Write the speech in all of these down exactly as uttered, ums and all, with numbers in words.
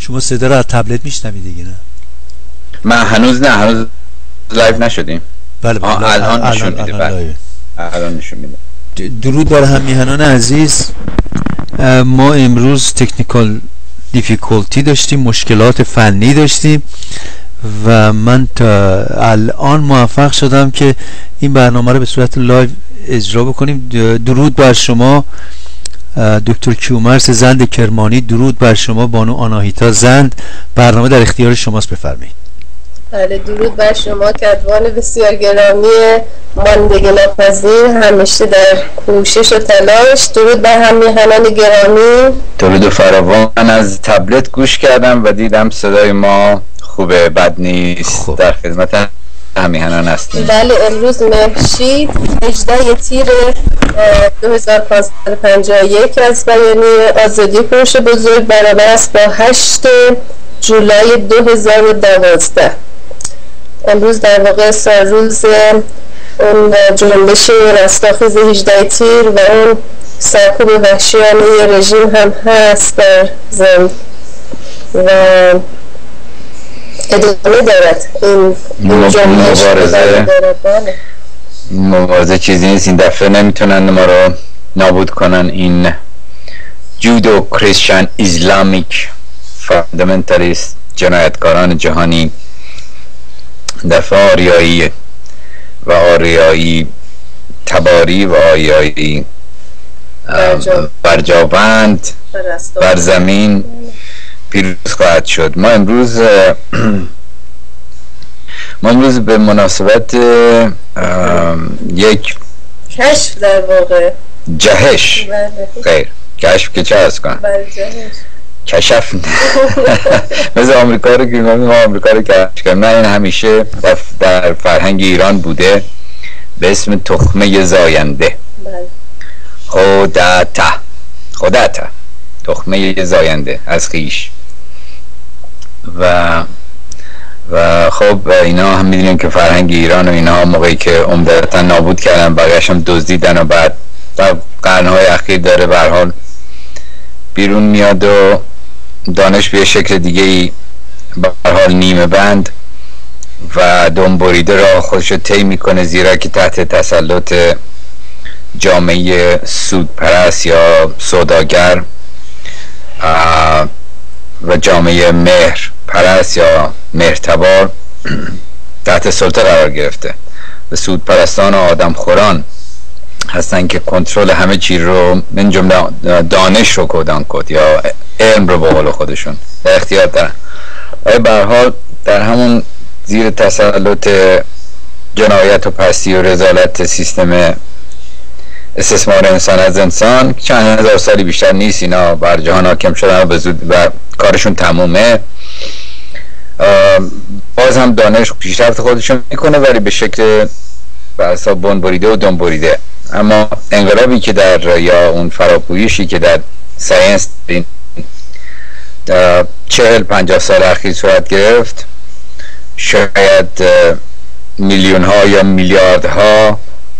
شما صدا رو از تبلت میشنوید دیگه نه؟ من هنوز نه، هنوز لایو نشدیم. بله بله الان نشون میده. بله الان نشون میده. درود بر هم میهنان عزیز. ما امروز تکنیکال دیفیکولتی داشتیم، مشکلات فنی داشتیم و من تا الان موفق شدم که این برنامه رو به صورت لایو اجرا بکنیم. درود بر شما دکتر کیومرث زند کرمانی، درود بر شما بانو آناهیتا زند. برنامه در اختیار شماست، بفرمایید. بله درود بر شما کدوان بسیار گرامی ماندگی ناپذیر، همیشه در کوشش و تلاش. درود بر هم میهنان گرامی. درود فراوان. من از تبلت گوش کردم و دیدم صدای ما خوبه، بد نیست. خوب. در خدمت همیهنان هستیم. بله امروز مهشید هجده تیر دو هزار و پانصد و پنجاه و یک از بیانیه آزادی کوروش بزرگ برابر است با هشت جولای دو هزار و دوازده. امروز در واقع سالروز اون جنبش رستاخیز هجده تیر و اون سرکوب وحشیانه رژیم هم هست در زند و ادامه دارد این مبارزه. مبارزه چیزی نیست، این دفعه نمیتونن ما رو نابود کنن. این جودو کریسچن اسلامیک فاندامنتالیست جنایتکاران جهانی دفعه آریایی و آریایی تباری و آریایی برجابند بر زمین پیروز خواهد شد. ما امروز ما امروز به مناسبت یک کشف در واقع جهش غیر کشف که چه هست کنم کشف مثل آمریکا رو که ما آمریکا رو کشف کنم. نه، این همیشه در فرهنگ ایران بوده به اسم تخمه زاینده. خودتا خودتا تخمه زاینده از خیش و و خب اینا هم میدونیم که فرهنگ ایران و اینا موقعی که عمدتا نابود کردن بقیه‌اش هم دزدیدن و بعد در قرنهای اخیر داره به هر حال بیرون میاد و دانش به شکل دیگه ای به هر حال نیمه بند و دنبریده را خودشو طی میکنه، زیرا که تحت تسلط جامعه سودپرست یا سوداگر و جامعه مهر پرست یا مهرتبار تحت سلطه قرار گرفته و سودپرستان و آدم خوران هستن که کنترل همه چیز رو من جمله دانش رو کدان کد یا علم رو به قول خودشون در اختیار دارن. و به هر حال در همون زیر تسلط جنایت و پستی و رذالت سیستم استثمار انسان از انسان چند هزار سالی بیشتر نیست اینا بر جهان حاکم شدن و به زود و کارشون تمومه. باز هم دانش پیشرفت خودشون میکنه ولی به شکل به حساب بنبریده و دنبریده. اما انقلابی که در یا اون فراپویشی که در ساینس چهل پنجاه سال اخیر صورت گرفت، شاید میلیون ها یا میلیارد ها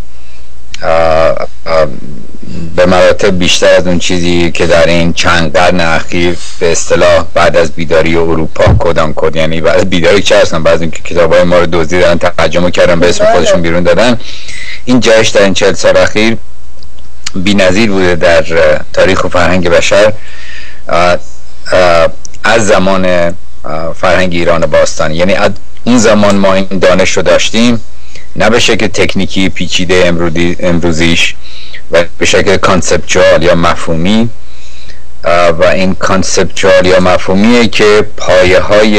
به مراتب بیشتر از اون چیزی که در این چند قرن اخیر به اصطلاح بعد از بیداری اروپا کدام کد، یعنی بعد از بیداری چه هستن، بعد از اینکه کتابای ما رو دزدیدن ترجمه کردن به اسم خودشون بیرون دادن، این جهش در این چهل سال اخیر بی‌نظیر بوده در تاریخ و فرهنگ بشر از زمان فرهنگ ایران باستانی. یعنی از اون زمان ما این دانش رو داشتیم، نه به شکل تکنیکی پیچیده امروزیش و به شکل کانسپچوال یا مفهومی، و این کانسپچوال یا مفهومیه که پایه های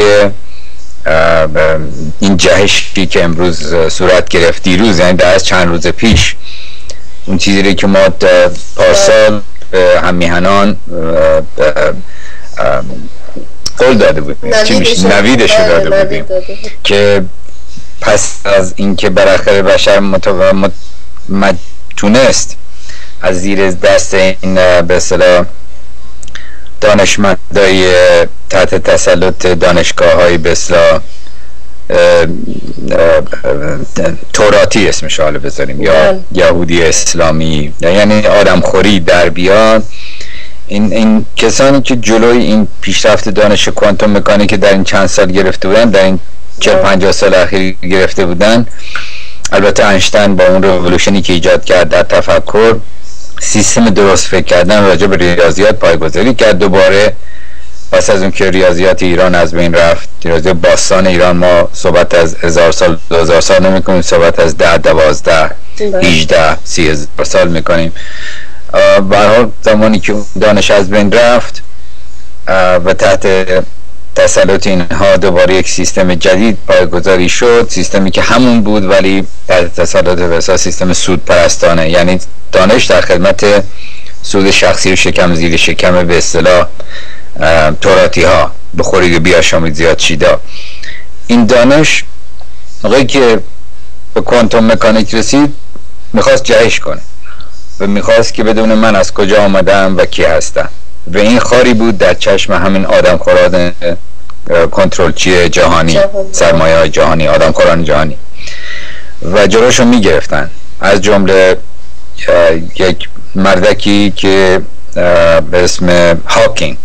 این جهشی که امروز صورت گرفت دیروز، یعنی در از چند روز پیش، اون چیزی که ما پارسال به هم میهنان قول داده بودیم، چی میشه نویدش رو داده بودیم که پس از اینکه بالاخره بشر تونست از زیر دست این به اصطلاح دانشمندای تحت تسلط دانشگاه‌های به اصطلاح توراتی اسمش حالا بذاریم یا یهودی اسلامی، یعنی آدمخوری در بیاد، این این کسانی که جلوی این پیشرفت دانش کوانتوم مکانیک در این چند سال گرفته بودن، در این چهل پنجاه سال اخیر گرفته بودن، البته اینشتین با اون رولوشنی که ایجاد کرد در تفکر، سیستم درست فکر کردن راجع به ریاضیات پایه‌گذاری کرد. دوباره پس از اون که ریاضیات ایران از بین رفت، ریاضیات باستان ایران، ما صحبت از هزار سال دو هزار سال نمی کنیم، صحبت از ده دوازده هجده سی هزار سال میکنیم. به هر حال زمانی که دانش از بین رفت و تحت تسلط اینها دوباره یک سیستم جدید پایه‌گذاری شد، سیستمی که همون بود ولی تحت تسلط وسا سیستم سود پرستانه، یعنی دانش در خدمت سود شخصی و شکم زیر شکم به اصطلاح توراتی ها، بخورید و بیاشامید زیاد چیدا. این دانش موقعی که به کوانتوم مکانیک رسید میخواست جهش کنه و میخواست که بدون من از کجا آمدم و کی هستم، و این خاری بود در چشم همین آدم خوران کنترلچی جهانی، سرمایه های جهانی، آدم خوران جهانی، و جلوشو میگرفتن. از جمله یک مردکی که به اسم هاکینگ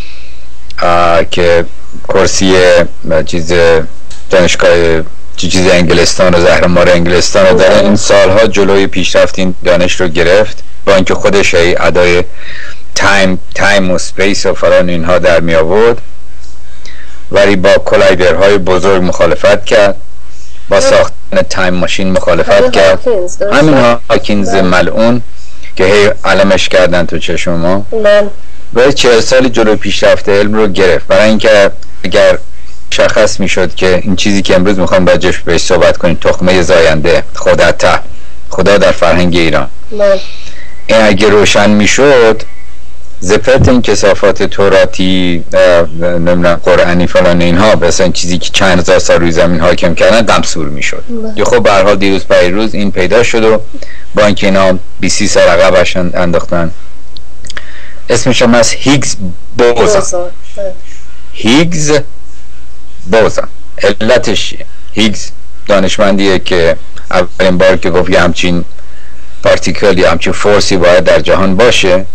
که کرسی چیز دانشگاه چیز انگلستان و زهرمار انگلستان رو داره، این سالها جلوی پیشرفت این دانش رو گرفت، با اینکه خودش ای ادای تایم تایم و سپیس و فلان اینها در می آورد، ولی با کلایدرهای بزرگ مخالفت کرد، با ساختن تایم ماشین مخالفت کرد. همین هاکینز ملعون که هی علمش کردن تو چشم ما، و چهل سال جلوی پیشرفت علم رو گرفت، برای اینکه اگر شخص میشد که این چیزی که امروز میخوام راجعش بهش صحبت کنیم، تخمه زاینده، خداتا، خدا در فرهنگ ایران، این اگه روشن میشد، زپرت این کثافات توراتی نمیدونم قرآنی فلان اینها، مثلا چیزی که چند هزار سال روی زمین حاکم کردن، دمسور میشد. یا خب به هر حال دیروز پیروز این پیدا شد و با اینکه اینا بیست سال عقبش انداختن. اسمش هم از هیگز بوزان. هیگز بوزان علتش هیگز دانشمندیه که اولین بار که گفت یه همچین پارتیکل یا همچین فورسی باید در جهان باشه،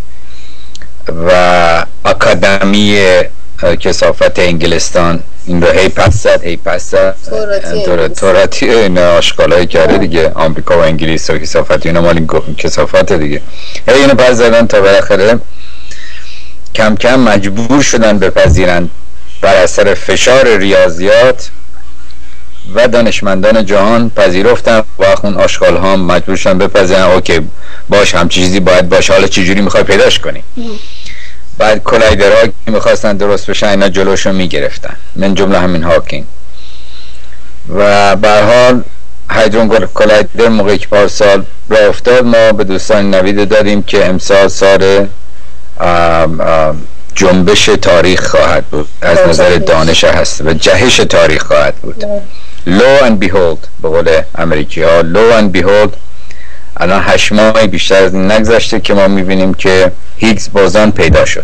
و اکادمی کثافت انگلستان این رو هی پس زد هی پس زد توراتی این آشغالایی کرده دیگه، آمریکا و انگلیس و کثافت اینا مال این کثافت دیگه، هی اینو پس زدن تا بالاخره کم کم مجبور شدن بپذیرن بر اثر فشار ریاضیات و دانشمندان جهان پذیرفتن، و اون آشغال ها مجبور شدن بپذیرن اوکی باش همچی چیزی باید باشه، حالا چجوری میخوای پیداش کنی؟ بعد کلایدرها که میخواستن درست بشن اینا جلوشو میگرفتن، من جمله همین هاکینگ. و به هر حال هایدرون کلایدر موقعی که پارسال راه افتاد، ما به دوستان نوید دادیم که امسال سال جنبش تاریخ خواهد بود از نظر دانش هست و جهش تاریخ خواهد بود. Lo and behold به قول امریکی ها، Lo and behold الان هشت ماه بیشتر از این نگذشته که ما میبینیم که هیگز بوزان پیدا شد.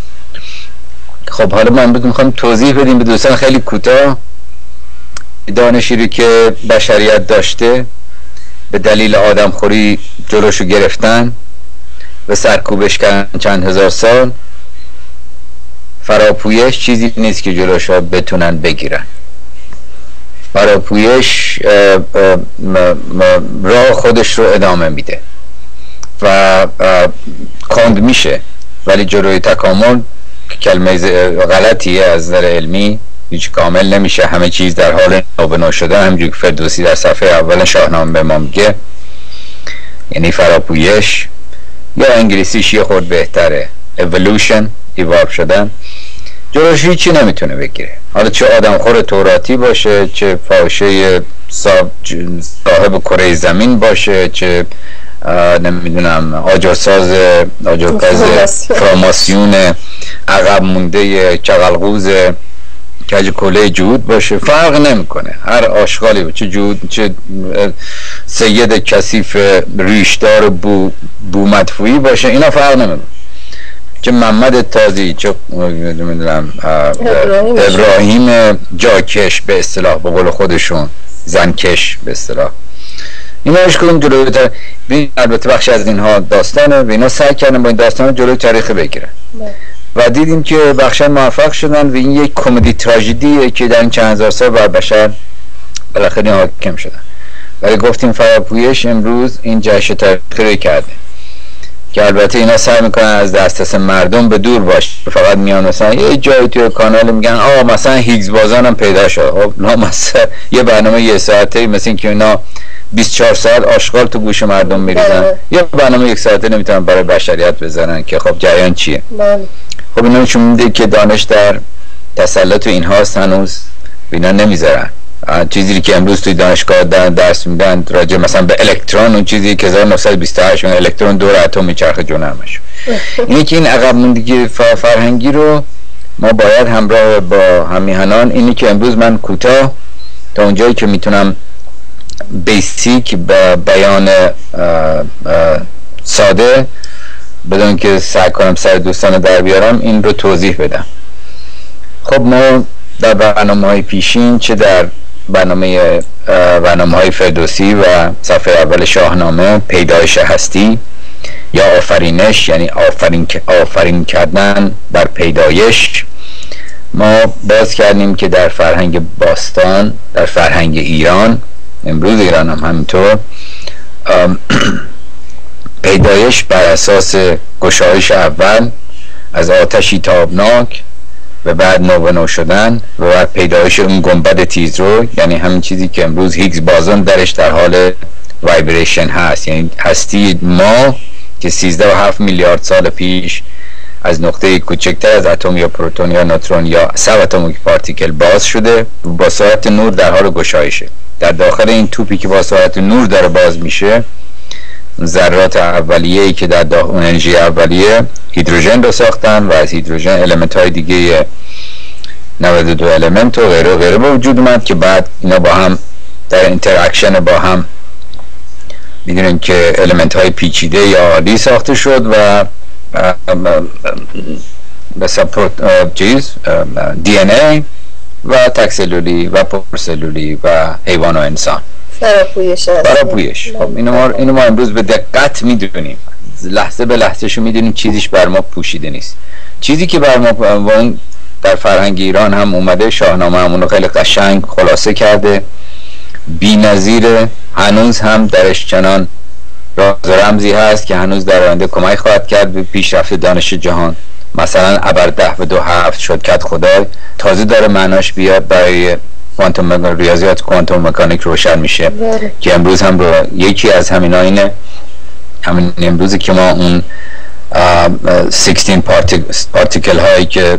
خب حالا ما امروز میخوام توضیح بدیم به دوستان خیلی کوتاه دانشی رو که بشریت داشته به دلیل آدمخوری جلوشو گرفتن و سرکوبش کردن چند هزار سال. فراپویش چیزی نیست که جلوشو بتونن بگیرن. فراپویش راه خودش رو ادامه میده و کند میشه، ولی جلوی تکامل کلمه غلطیه از نظر علمی، هیچ کامل نمیشه، همه چیز در حال نو شدن، همونجوری که فردوسی در صفحه اول شاهنامه به ما میگه. یعنی فراپویش، یا انگلیسیش یه خورد بهتره evolution، ایوالو شدن، جلوش هیچی نمیتونه بگیره. حالا چه آدمخور توراتی باشه، چه فاحشه صاحب کره زمین باشه، چه نمیدونم آجرساز آجرکاز فراماسیون عقب مونده چغلغوز کج کله جهود باشه، فرق نمیکنه. هر آشغالی چه جهود، چه سید کثیف ریشدار بو بو مدفوعی باشه، اینا فرق نمیکنه. چه محمد تازی، چه نمیدونم ابراهیم جاکش به اصطلاح، به قول خودشون زنکش به اصطلاح، اینا هیچ کدوم جلوتر. البته بخش از اینها داستانه و اینا سعی کردن با این داستان جلوی تاریخ بگیرن و دیدیم که بخشا موفق شدن و این یک کمدی تراژدیه که در این چند هزار سال بر بشر بالاخره حاکم شدن. ولی گفتیم فراپویش امروز این جشن تاریخی کرده که البته اینا سعی میکنن از دسترس مردم به دور باشه، فقط میان مثلا یه جایی توی کانال میگن آه مثلا هیگز بازان هم پیدا شد. خب نه، مثلا یه برنامه یه ساعته مثل این که اینا بیست و چهار ساعت آشغال تو گوش مردم میریزن، یه برنامه یک ساعته نمیتونن برای بشریت بزنن که خب جریان چیه. خب اینا نشون میده که دانش در تسلط اینها هنوز اینا نمیذارن. چیزی که امروز توی دانشگاه درس میدن راجع مثلا به الکترون، اون چیزی که هزار و نهصد و بیست و هشت الکترون دور اتم میچرخه جونمش. اینه که این عقب موندگی فرهنگی رو ما باید همراه با همیهنان، اینی که امروز من کوتاه تا اونجایی که میتونم بیسیک به بیان اه اه ساده بدون که سعی کنم سر دوستان در بیارم این رو توضیح بدم. خب ما در برنامه های پیشین، چه در برنامه برنامه های فردوسی و صفحه اول شاهنامه پیدایش هستی یا آفرینش، یعنی آفرین آفرین کردن بر پیدایش، ما باز کردیم که در فرهنگ باستان، در فرهنگ ایران، امروز ایران هم همینطور، پیدایش بر اساس گشایش اول از آتشی تابناک و بعد نو به نو شدن و بعد پیدایش اون گنبد تیزرو، یعنی همین چیزی که امروز هیگز بازون درش در حال وایبریشن هست، یعنی هستی ما که سیزده و هفت میلیارد سال پیش از نقطه کوچکتر از اتم یا پروتون یا نوترون یا سب اتمیک پارتیکل باز شده و با سرعت نور در حال گشایشه. در داخل این توپی که با سرعت نور داره باز میشه، ذرات اولیه‌ای که در داخل اون انرژی اولیه هیدروژن رو ساختن و از هیدروژن المنت های دیگه نود و دو المنت و غیره و غیره به وجود اومد که بعد اینا با هم در اینتراکشن با هم میدونیم که المنت های پیچیده یا عادی ساخته شد و مثلا چیز دی ان ای و تکسلولی و پرسلولی و حیوان و انسان فراپویش فراپویش. خب اینو ما اینو ما امروز به دقت میدونیم، لحظه به لحظهشو میدونیم، چیزیش بر ما پوشیده نیست. چیزی که بر ما اون در فرهنگ ایران هم اومده، شاهنامه هم اونو خیلی قشنگ خلاصه کرده، بی‌نظیره، هنوز هم درش چنان راز و رمزی هست که هنوز در آینده کمک خواهد کرد به پیشرفت دانش جهان. مثلا ابر ده و دو هفت شد کد خدای تازه داره معناش بیاد، برای کوانتوم ریاضیات کوانتوم مکانیک روشن میشه باره. که امروز هم رو یکی از همینا اینه، همین امروزی که ما اون شانزده پارتیکل هایی که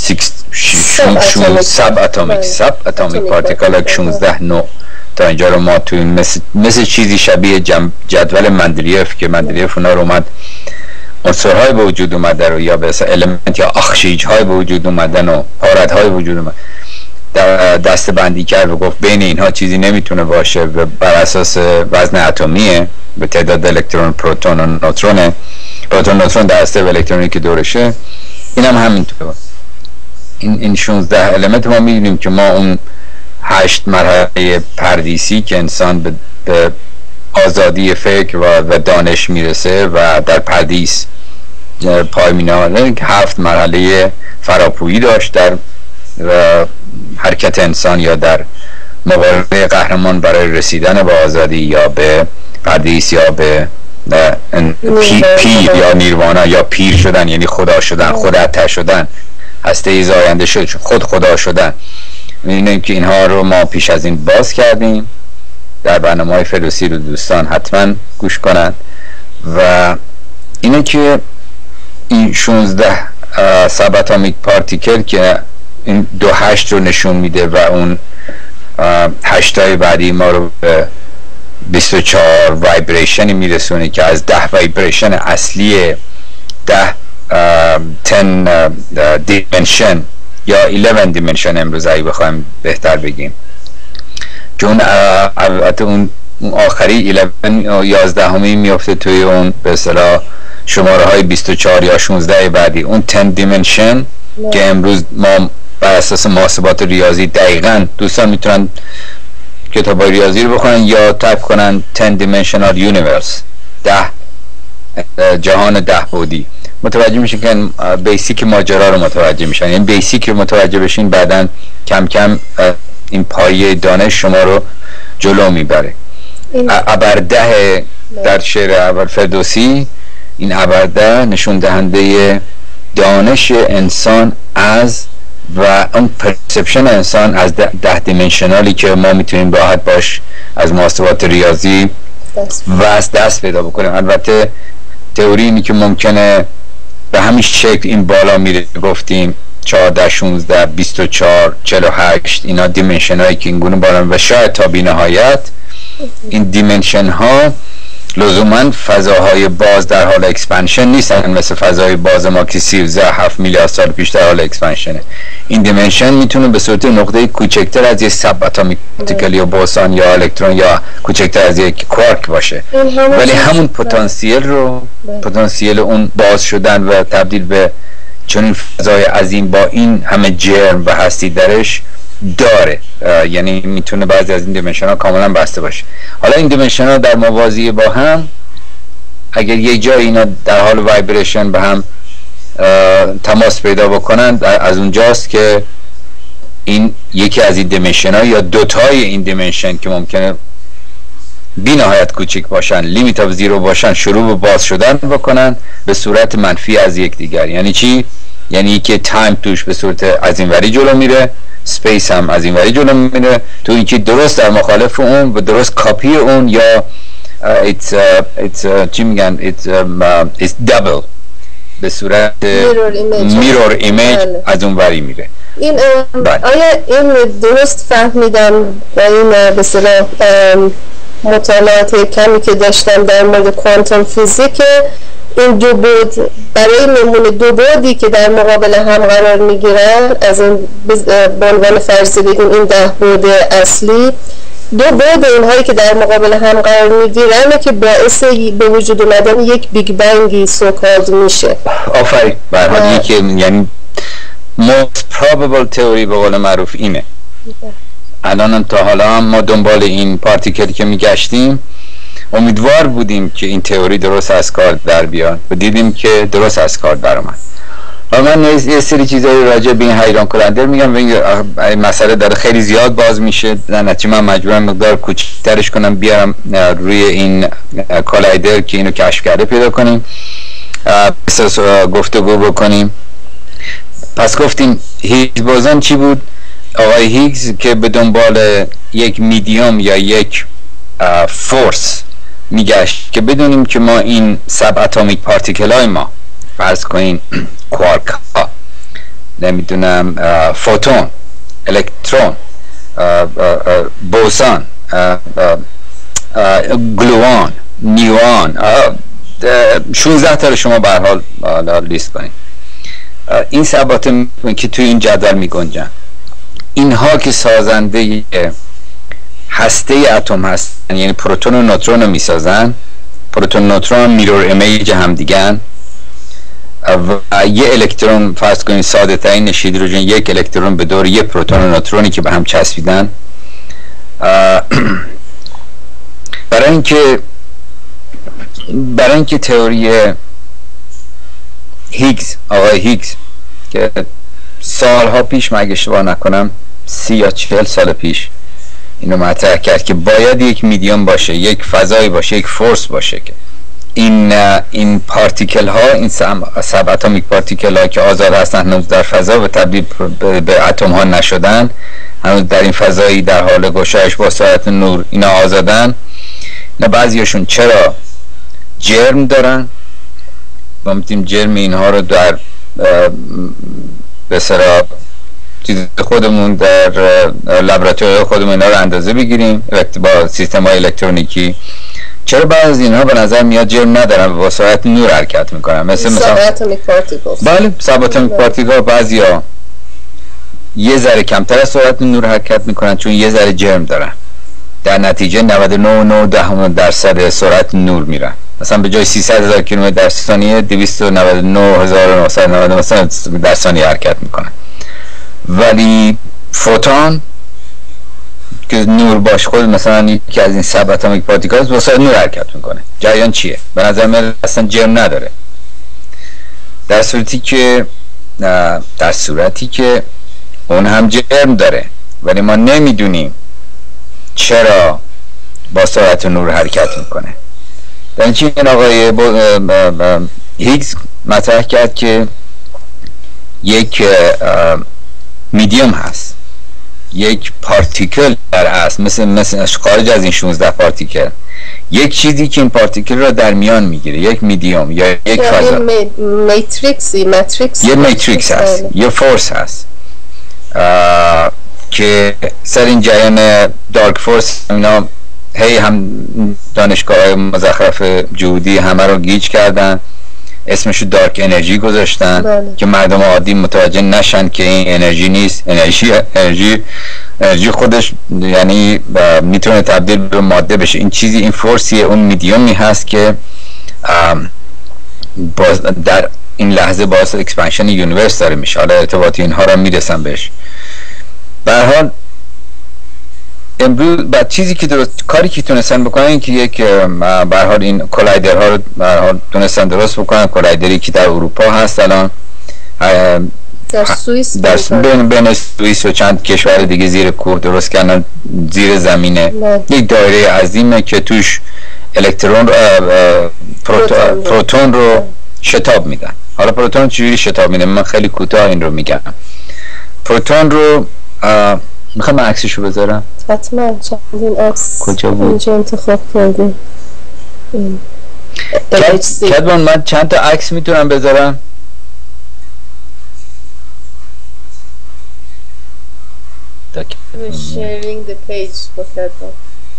سب اتمیک سب اتمیک پارتیکل ها شانزده نوع تا اینجا رو ما توی مثل, مثل چیزی شبیه جدول مندلیف که مندلیف اونا رو اومد عنصرهای به وجود اومده رو یا به اصلا المنت یا اخشیج های به وجود اومدن و پارد های به وجود اومد دست بندی کرد و گفت بین اینها چیزی نمیتونه باشه و بر اساس وزن اتمیه به تعداد الکترون پروتون و نوترونه، پروتون نوترون دسته و الکترونی که دورشه. این هم همینطور. این این شانزده المنت ما میدونیم که ما اون هشت مرحله پردیسی که انسان به, به آزادی فکر و, و دانش میرسه و در پردیس پای میناله، هفت مرحله فراپویی داشت در و حرکت انسان یا در مبارزه قهرمان برای رسیدن به آزادی یا به پردیس یا به پی، پیر یا نیروانا یا پیر شدن، یعنی خدا شدن، خودت شدن، هسته ای زاینده شد، خود خدا شدن. می‌بینیم که اینها رو ما پیش از این باز کردیم در برنامه‌های فردوسی رو دوستان حتما گوش کنند. و اینه که این شانزده سب اتمیک پارتیکل که این دو هشت رو نشون میده و اون هشتای بعدی ما رو به بیست و چهار وایبریشنی میرسونه که از ده وایبریشن اصلی ده تن دیمنشن یا یازده دیمنشن امروز اگه بخوایم بهتر بگیم، چون البته اون آخری یازده همی میفته توی اون به اصطلاح شماره های بیست و چهار یا شانزده بعدی، اون ده دیمنشن که امروز ما بر اساس محاسبات ریاضی دقیقاً دوستان میتونن کتابای ریاضی رو بخونن یا تایپ کنن ten dimensional universe، ده جهان ده بعدی، متوجه میشین که بیسیک ماجرا رو متوجه میشن. یعنی بیسیک رو متوجه بشین، بعدن کم کم این پایه دانش شما رو جلو میبره. ابرده در شعر اول فردوسی، این ابرده نشون دهنده دانش انسان از و اون پرسپشن انسان از ده, ده دیمنشنالی که ما میتونیم راحت باش از محاسبات ریاضی و از دست پیدا بکنیم. البته تئوری اینی که ممکنه به همین شکل این بالا میره، گفتیم چهارده شانزده بیست و چهار چهل و هشت، اینا دیمنشن هایی که اینگونه بالا و شاید تا بی نهایت این دیمنشن ها لزوما فضاهای باز در حال اکسپنشن نیستن، مثل فضای باز ما که سیزده هفت میلیارد سال پیش در حال اکسپنشنه. این دیمنشن میتونه به صورت نقطه کوچکتر از یک سب اتمیک پارتیکل یا بوسان یا الکترون یا کوچکتر از یک کوارک باشه، ولی همون پتانسیل رو، پتانسیل اون باز شدن و تبدیل به چنین فضای عظیم با این همه جرم و هستی درش داره. یعنی میتونه بعضی از این دیمنشن ها کاملا بسته باشه. حالا این دیمنشن ها در موازی با هم، اگر یک جای اینا در حال وایبریشن به هم تماس پیدا بکنن، از اونجاست که این یکی از این دیمنشن ها یا دوتای این دیمنشن که ممکنه بی نهایت کوچیک باشن، لیمیت آف زیرو باشن، شروع به باز شدن بکنن به صورت منفی از یک دیگر. یعنی چی؟ یعنی که تایم توش به صورت از این وری جلو میره، سپیس هم از این وری جلو میره، تو اینکه درست در مخالف اون و درست کاپی اون یا it's uh, it's uh, چی میگن it's um, uh, it's double به صورت میرور ایمیج از اون وری میره. این آیا این درست فهمیدم و این به اصطلاح مطالعات کمی که داشتم در مورد کوانتوم فیزیک، این دو بود برای نمونه دو بودی که در مقابل هم قرار میگیرن، از این به عنوان فرض بگیم این ده بود اصلی، دو بود اینهایی که در مقابل هم قرار میگیرن که باعث به وجود اومدن یک بیگ بنگی سوکالد میشه. آفرین. برای که یعنی most probable تئوری به قول معروف اینه. الان تا حالا هم ما دنبال این پارتیکلی که میگشتیم امیدوار بودیم که این تئوری درست از کار در بیاد و دیدیم که درست از کار در اومد. و من یه سری چیزایی راجع به این حیران کننده میگم، این مسئله داره خیلی زیاد باز میشه، در نتیجه من مجبورم مقدار کوچیک‌ترش کنم بیارم روی این کالایدر که اینو کشف کرده پیدا کنیم، اساس گفتگو بکنیم. پس گفتیم هیگز بوزان چی بود؟ آقای هیگز که به دنبال یک میدیوم یا یک فورس میگشت که بدونیم که ما این سب اتمیک پارتیکل های ما، فرض کنین کوارک ها، نمیدونم فوتون، الکترون، بوسان، گلوان، نیوان، شانزده تا رو شما به هر حال لیست کنین. این سب اتم که توی این جدول میگنجن، اینها که سازنده هسته اتم هستن، یعنی پروتون و نوترون رو میسازن. پروتون و نوترون میرور ایمیج هم دیگن و یه الکترون فرض کنید ساده ترین هیدروژن، یک الکترون به دور یه پروتون و نوترونی که به هم چسبیدن. برای اینکه برای اینکه تئوری هیگز، آقای هیگز که سالها پیش من اگه اشتباه نکنم سی یا چهل سال پیش اینو مطرح کرد که باید یک میدیوم باشه، یک فضایی باشه، یک فورس باشه که این این پارتیکل ها، این سب اتمیک پارتیکل ها که آزاد هستن هنوز در فضا و تبدیل به اتم ها نشدن، هنوز در این فضایی در حال گشایش با سرعت نور اینا آزادن. اینا بعضیاشون چرا جرم دارن، ما میتونیم جرم اینها رو در به اصطلاح خودمون در لابراتوری خودمون اینا رو اندازه بگیریم با سیستم های الکترونیکی. چرا بعضی از اینها به نظر میاد جرم ندارن و با سرعت نور حرکت میکنن، مثل مثلا اتمیک پارتیکل. بله، سب اتمیک پارتیکل بعضیا یه ذره کمتر از سرعت نور حرکت میکنن چون یه ذره جرم دارن، در نتیجه نود و نه و نه دهم درصد سرعت نور میرن. مثلا به جای سیصد هزار کیلومتر در ثانیه دویست و نود و نه هزار و نهصد و نود و نه در ثانیه حرکت میکنن. ولی فوتون که نور باش خود مثلا یکی از این سب اتمیک پارتیکلز واسه نور حرکت میکنه. جریان چیه؟ به نظر من اصلا جرم نداره. در صورتی که در صورتی که اون هم جرم داره ولی ما نمیدونیم چرا با سرعت نور حرکت میکنه. در این چی این آقای هیگز مطرح کرد که یک میدیوم هست، یک پارتیکل در اصل مثل مثل خارج از این شانزده پارتیکل، یک چیزی که این پارتیکل را در میان میگیره، یک میدیوم یا یک فضا، میتریکسی ماتریکس یه میتریکس هست، یه فورس هست که سر این جریان دارک فورس اینا هی هم دانشگاه مزخرف جهودی همه رو گیج کردن، اسمشو دارک انرژی گذاشتن بله. که مردم عادی متوجه نشن که این انرژی نیست. انرژی انرژی انرژی خودش یعنی میتونه تبدیل به ماده بشه. این چیزی این فورسیه، اون میدیومی هست که در این لحظه باعث اکسپنشن یونیورس داره میشه. حالا ارتباطی اینها رو میرسن بهش. به هر حال امروز بعد چیزی که درست کاری که تونستن بکنن که یک به هر حال این کلایدرها رو به هر حال تونستن درست بکنن. کلایدری که در اروپا هست الان، در سوئیس، در بین بین سوئیس و چند کشور دیگه زیر کوه درست کردن، زیر زمینه نه. یک دایره عظیمه که توش الکترون رو پروتون, پروتون رو شتاب میدن. حالا پروتون چجوری شتاب میدن؟ من خیلی کوتاه این رو میگم. پروتون رو میخوام من عکسشو بذارم. حتما. چندین عکس کجا بود؟ اینجا انتخاب کردیم. کدوان من چند تا عکس میتونم بذارم؟ sharing the page با کدوان.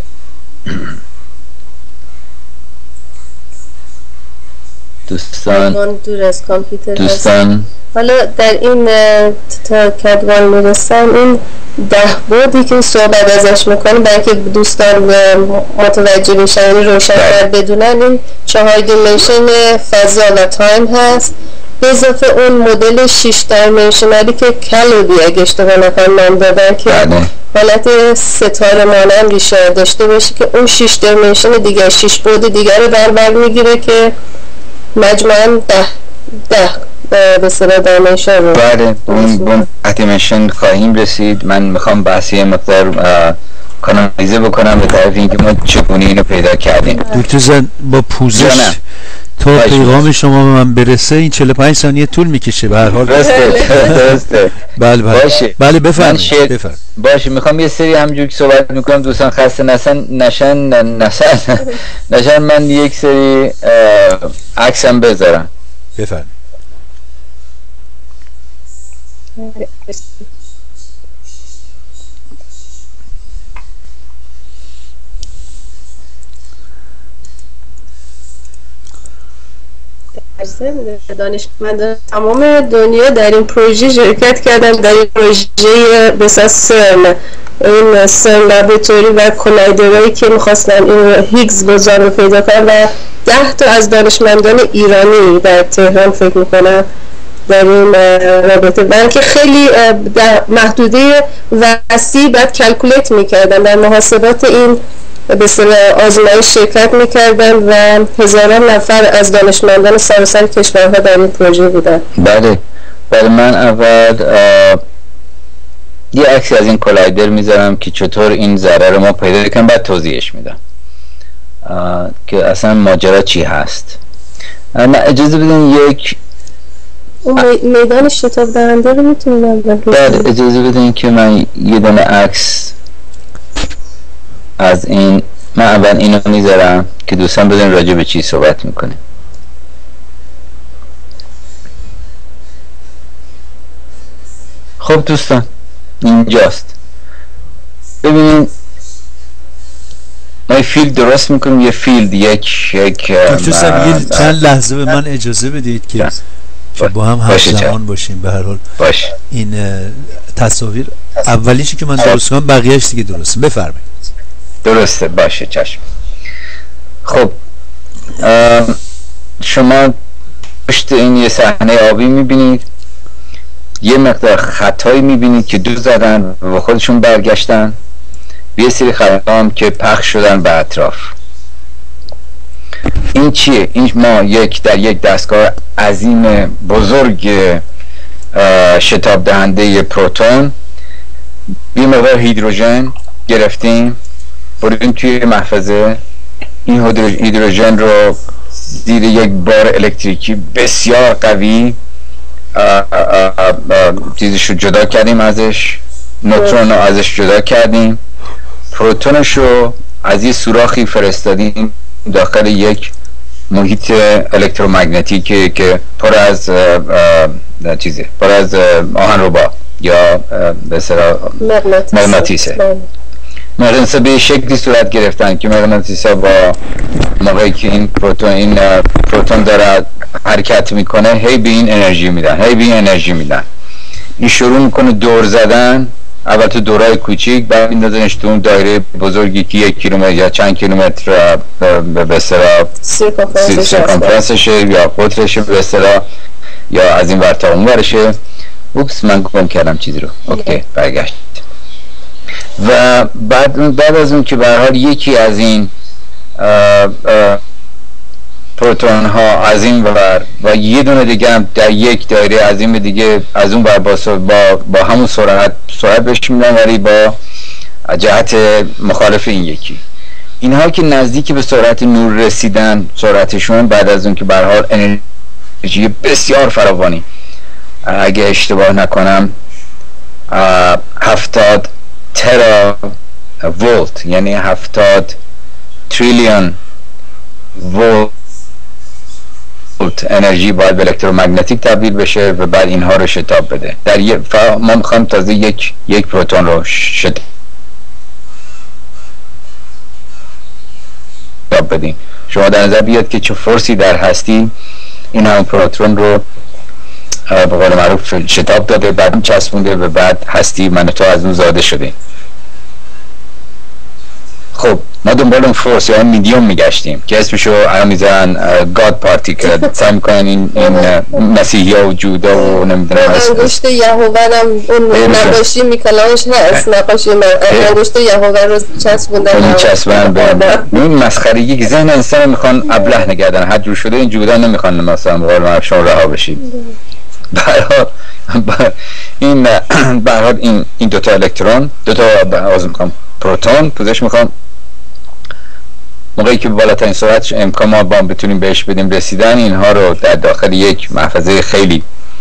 دوستان دور از کامپیوتر دوستان حالا در این تا کدوان میرسم، این ده بودی که صحبت ازش میکنیم برای که دوستان متوجه بشن یعنی روشن‌تر بدونن، این چهار دیمنشن فضا و تایم هست به اضافه اون مدل شش دیمنشنالی که کلودی اگه اشتباه نکنم نام دادن که حالت ستاره مانند ریشه داشته باشه که اون شش دیمنشن دیگه شش بود دیگه رو در بر میگیره که مجموعاً ده ده به صورت دیمنشن رو بله اون دیمنشن خواهیم رسید. من میخوام بحثی مقدار کانالیزه بکنم به طرف اینکه ما چگونه اینو پیدا کردیم. دکتر زن با پوزش تا پیغام شما به من برسه این چهل و پنج ثانیه طول میکشه به هر حال. درسته درسته بله بله باشه. بله بفرمایید بفرمایید. باشه میخوام یه سری همونجوری که صحبت میکنم دوستان خسته نشن نشن نشن نشن من یک سری عکسم بذارم. بفرمایید. دانشمندان تمام دنیا در این پروژه شرکت کردن، در این پروژه بسیار سرن این سرن لابراتوری و کلایدرهایی که میخواستن این هیگز بزار رو پیدا کنن و ده تا از دانشمندان ایرانی در تهران فکر میکنم در این رابطه من که خیلی در محدوده وسیع بعد کلکولیت میکردن در محاسبات این به صلاح آزمایش شرکت میکردن و هزاران نفر از دانشمندان سراسر کشورها در این پروژه بودن. بله بله من اول یه عکسی از این کلایدر میذارم که چطور این ذره رو ما پیدا کنیم، بعد توضیحش میدم که اصلا ماجرا چی هست. اما اجازه بدین یک اون میدان شتاب دهنده رو میتونم بله اجازه بدین که من یه دونه عکس از این من اول اینو میذارم که دوستان بدون راجع به چی صحبت میکنه. خب دوستان اینجاست ببینید ما فیلد درست میکنیم. یه فیلد یک یک دوستان چند لحظه به من اجازه بدید که که با هم همزمان باشیم. به هر حال باش. این تصاویر اولیشی که من درست کنم بقیه‌اش دیگه درسته. بفرمایید. درسته باشه چشم. خب شما پشت این یه صحنه آبی میبینید، یه مقدار خطایی میبینید که دو زدن و خودشون برگشتن. یه سری خبرام که پخش شدن به اطراف. این چیه؟ این ما یک در یک دستگاه عظیم بزرگ شتاب دهنده پروتون یه مقدار هیدروژن گرفتیم، بردیم توی محفظه. این هیدروژن رو زیر یک بار الکتریکی بسیار قوی چیزش رو جدا کردیم ازش، نوترون رو ازش جدا کردیم، پروتونش رو از یه سوراخی فرستادیم داخل یک محیط الکترومگنتیکی که پر از چیزه، پر از آهنربا یا به اصطلاح مغناطیسه. مغناطیسه به شکلی صورت گرفتن که مغناطیسه با موقعی که این پروتون این پروتون داره حرکت میکنه هی به این انرژی میدن، هی به این انرژی میدن. این شروع میکنه دور زدن، اول تو دورای کوچیک، بعد میندازنش تو اون دایره بزرگی که یک کیلومتر یا چند کیلومتر به اصطلاح سیرکمفرنسشه یا قطرشه به اصطلاح، یا از این ور تا اون ورشه. اوپس من گم کردم چیزی رو. اوکی برگشت. و بعد بعد از اون که به هر حال یکی از این اه اه پروتون ها از این ور و یه دونه دیگه هم در یک دایره از این دیگه از اون ور با, با, با همون سرعت سرعت بهش میدن، ولی با جهت مخالف این یکی. اینها که نزدیک به سرعت نور رسیدن سرعتشون، بعد از اون که به هر حال انرژی بسیار فراوانی، اگه اشتباه نکنم هفتاد ترا ولت یعنی هفتاد تریلیون ولت انرژی باید به الکترومگنتیک تبدیل بشه و بعد اینها رو شتاب بده. در یه ما میخوایم تازه یک یک پروتون رو شتاب بدیم. شما در نظر بیاد که چه فرسی در هستی این هم پروتون رو به قول معروف شتاب داده، بعد چسبونده و بعد هستی من تو از اون زاده شده. خب ما دنبال اون فورس یا میدیوم میگشتیم که اسمشو الان میذارن گاد پارتیکل. سعی میکنن این این مسیحی ها و جودا و نمیدونم انگشت یهوه هم اون نقاشی میکلانش هست، نقاشی انگشت یهوه رو چسبوندن میچسبن. این مسخرگی که ذهن انسان میخوان ابله نگردن، هر جور شده این جودا نمیخوان مثلا به قول معروف شما رها بشید. برای این برای این این دو تا الکترون، دو تا از میخوام پروتون پوزش میخوام موقعی که بالاترین سرعت امکان ما با بتونیم بهش بدیم رسیدن اینها رو در داخل یک محفظه خیلی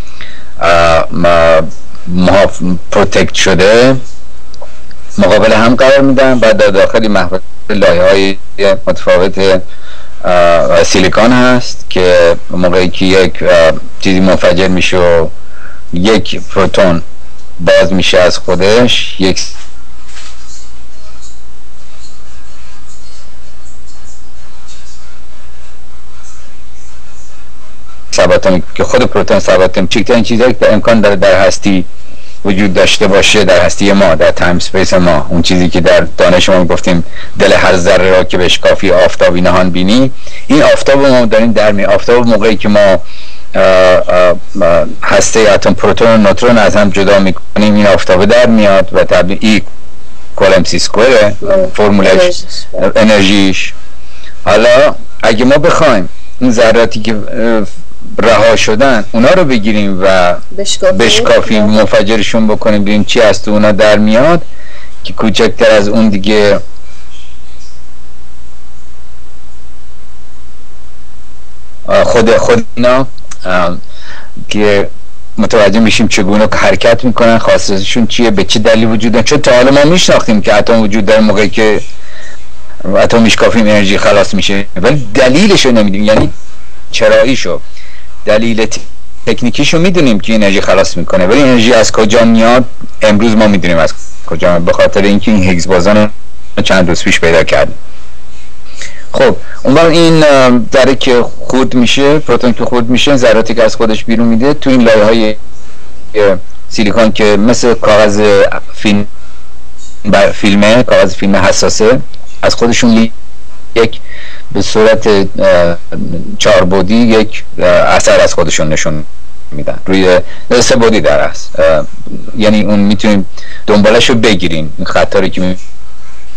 محاف پروتکت شده مقابل هم قرار میدن. بعد در داخل محفظه لایه‌های متفاوت سیلیکون هست که موقعی که یک چیزی منفجر میشه و یک پروتون باز میشه از خودش، یک سباتومیک که خود پروتون سباتومیک چیکترین چیزایی که امکان داره در هستی وجود داشته باشه در هستی ما، در تایم اسپیس ما، اون چیزی که در دانش ما گفتیم دل هر ذره را که بهش کافی آفتابی نهان بینی، این آفتاب ما داریم در می آفتاب موقعی که ما هسته اتم پروتون و نوترون از هم جدا میکنیم این آفتاب در میاد و طبیعی ای کول ام سی اسکوئر فرمولش انرژیش. حالا اگه ما بخوایم این ذراتی که رها شدن اونا رو بگیریم و بشکافیم منفجرشون بکنیم ببینیم چی از تو اونا در میاد که کوچکتر از اون دیگه خود خود اینا که متوجه میشیم چگونه حرکت میکنن، خاصیتشون چیه، به چه دلیل وجود دارن. چون تا حالا ما میشناختیم که اتم وجود داره موقعی که اتم میشکافیم انرژی خلاص میشه، ولی دلیلش رو نمیدونیم، یعنی چراییشو دلیل تکنیکیشو میدونیم که انرژی خلاص میکنه ولی انرژی از کجا میاد امروز ما میدونیم از کجا میاد، به خاطر اینکه این هیگز بازان چند روز پیش پیدا کردیم. خب اون وقت این ذره که خورد میشه، پروتون که خورد میشه، ذراتی که از خودش بیرون میده تو این لایه های سیلیکون که مثل کاغذ فیلم فیلمه کاغذ فیلم حساسه از خودشون یک به صورت چهار بعدی یک اثر از خودشون نشون میدن روی سه بعدی در است. یعنی اون میتونیم دنبالش رو بگیریم، این خطاری که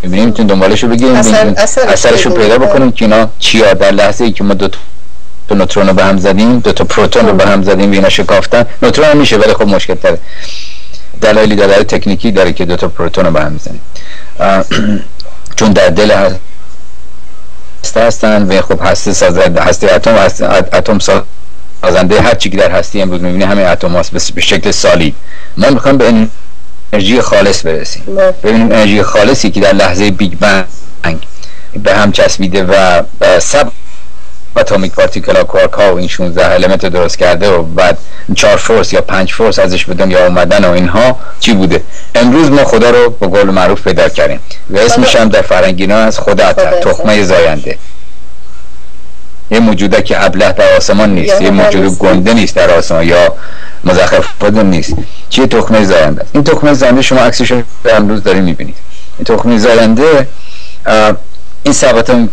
می‌بینیم میتونیم دنبالش رو بگیریم، اثرش رو پیدا بکنیم که اینا چیا. در لحظه ای که ما دو تا نوترون رو به هم زدیم، دو تا پروتون رو به هم زدیم و اینا شکافتن، نوترون هم میشه ولی خب مشکل تره، دلایلی دلایل تکنیکی داره که دو تا پروتون رو به هم میزنیم چون در دل هسته هستن و خب هسته سازنده، هسته اتم هسته اتم سازنده هر چی که در هسته امروز می‌بینی همه اتم هاست به شکل سالی. ما میخوایم به انرژی خالص برسیم، ببینیم انرژی خالصی که در لحظه بیگ بنگ به هم چسبیده و سب اتمیک پارتیکل ها، کوارک ها و این شانزده المنت درست کرده و بعد چهار فورس یا پنج فورس ازش به دنیا اومدن و اینها چی بوده. امروز ما خدا رو به قول معروف پیدا کردیم و اسمش هم در فرنگینا از خدا عطا، تخمه زاینده. یه موجوده که ابله در آسمان نیست، یه موجود گنده نیست در آسمان یا مزخرفات نیست، چیه؟ تخمه زاینده است. این تخمه زاینده شما عکسش رو امروز دارید میبینید. این تخمه زاینده این سب اتمیک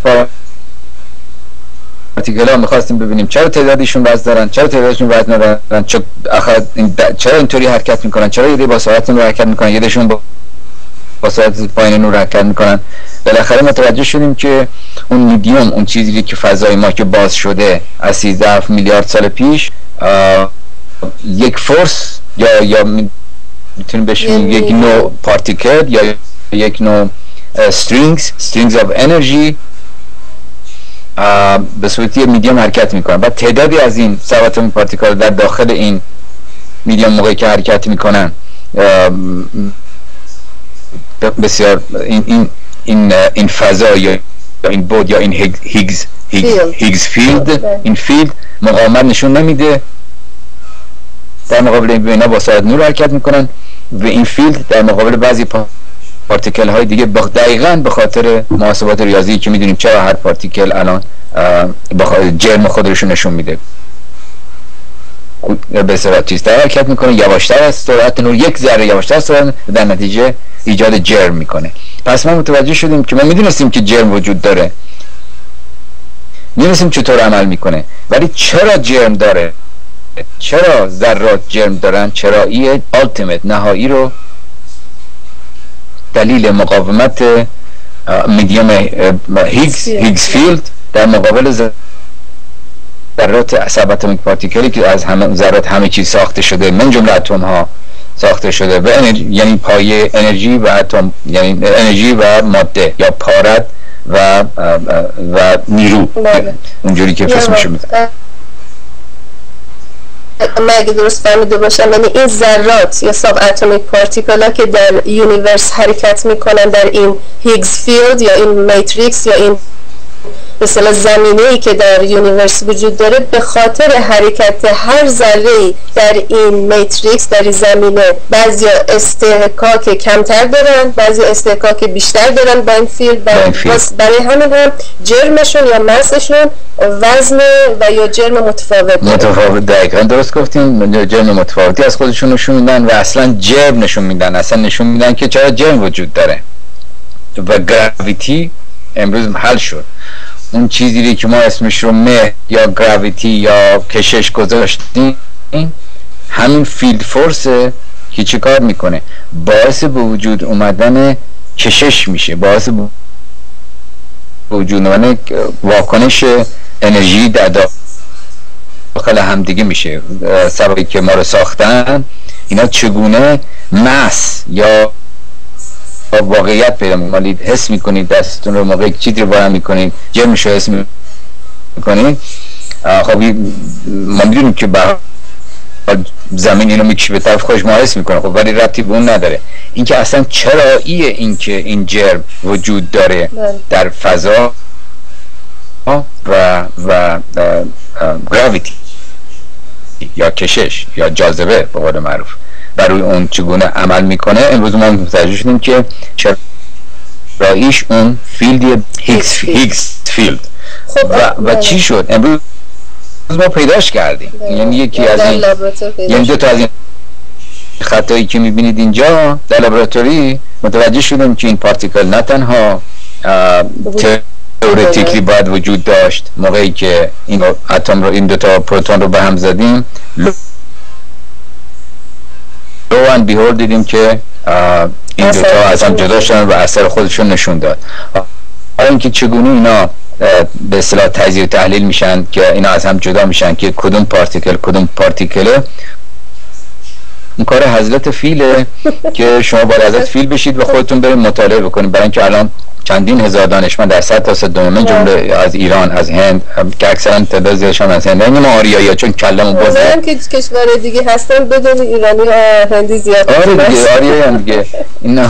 پارتیکل ها میخواستیم ببینیم چرا تعدادشون وزن دارن، چرا تعدادشون وزن ندارن، چرا اینطوری حرکت میکنن، چرا یه دی با سرعت نور حرکت میکنن، یه دیشون با با سرعت پایین نور حرکت میکنن. بالاخره متوجه شدیم که اون میدیوم، اون چیزی که فضای ما که باز شده از سیزده میلیارد سال پیش، یک فورس یا یا میتونیم بشیم یک نوع پارتیکل یا یک نوع strings strings of energy به صورتی میدیوم حرکت میکنن و تعدادی از این سب اتمیک پارتیکل در داخل این میدیوم موقعی که حرکت میکنن بسیار این این این این فضا یا این بود یا این هیگز هیگز فیلد، این فیلد مقاومت نشون نمیده، در مقابل اینا با سرعت نور حرکت میکنن و این فیلد در مقابل بعضی پارتیکل های دیگه دقیقاً به خاطر محاسبات ریاضی که میدونیم چرا هر پارتیکل الان جرم خودش نشون میده به سرعت چیزتر حرکت میکنه، یواشتر از سرعت نور، یک ذره یواشتر از سرعت، در نتیجه ایجاد جرم میکنه. پس ما متوجه شدیم که ما میدونستیم که جرم وجود داره، میدونستیم چطور عمل میکنه، ولی چرا جرم داره، چرا ذرات جرم دارن، چرا این التیمت نهایی رو دلیل مقاومت میدیوم هیگز هیگز فیلد در مقابل ذرات سب اتمیک پارتیکلی که از همه ذرات همه چیز ساخته شده، من جمله اتم ها ساخته شده و انرژی، یعنی پایه انرژی و اتم، یعنی انرژی و ماده یا پارد و و نیرو، اونجوری که اسمش میذارم. من اگه درست فهمیده باشم یعنی این ذرات یا ساب اتمیک پارتیکل ها که در یونیورس حرکت میکنن در این هیگز فیلد یا این ماتریکس یا این به اصطلاح زمینه‌ای که در یونیورس وجود داره، به خاطر حرکت هر ذره‌ای در این ماتریکس در این زمینه بعضی استحکاک کمتر دارن، بعضی استحکاک بیشتر دارن با این فیلد، برای همین هم جرمشون یا مسشون وزن و یا جرم متفاوت متفاوت دقیقاً درست گفتیم، جرم متفاوتی از خودشون نشون میدن و اصلا جرم نشون میدن، اصلا نشون میدن که چرا جرم وجود داره. و گراویتی امروز حل شد. اون چیزی که ما اسمش رو مه یا گراویتی یا کشش گذاشتیم، همین فیلد فورس که چی کار میکنه؟ باعث به وجود اومدن کشش میشه، باعث به وجود اومدن واکنش انرژی در داخل همدیگه میشه. سببی که ما رو ساختن اینا چگونه مس یا واقعیت پیدا میکنید، حس میکنید دستتون رو موقع چیزی رو بارم میکنید، جرمش رو حس میکنید. خب ما میدونیم که با زمین اینو میکشه به طرف خودش، ما حس میکنه، خب ولی ربطی به اون نداره. این که اصلا چراییه این که این جرم وجود داره در فضا و و گراویتی یا کشش یا جاذبه به قول معروف برای اون چگونه عمل میکنه. امروز ما متوجه شدیم که چراییش اون فیلد هیگز فیلد. خب و, و چی شد؟ امروز ما پیداش کردیم. یعنی یکی از این یعنی دو تا از این خطایی که میبینید اینجا در لابراتوری متوجه شدیم که این پارتیکل نه تنها تئوریتیکلی باید وجود داشت موقعی که این اتم رو، این دو تا پروتون رو به هم زدیم، لو اند بیهولد دیدیم که این دوتا از هم جدا شدن و اثر خودشون نشون داد. حالا اینکه چگونه اینا به اصطلاح تجزیه و تحلیل میشن که اینا از هم جدا میشن که کدوم پارتیکل کدوم پارتیکله، این کار حضرت فیله که شما باید حضرت فیل بشید و خودتون برید مطالعه بکنید، برای اینکه الان چندین هزار دانشمند در صد تا صد من جمله از ایران، از هند که اکثرا تعداد زیادشون از هند، یعنی ما آریایی‌ها چون کلمون بازه هم که کشور دیگه هستن بدون ایرانی ها هندی زیاد. آره دیگه آریایی هم دیگه اینا.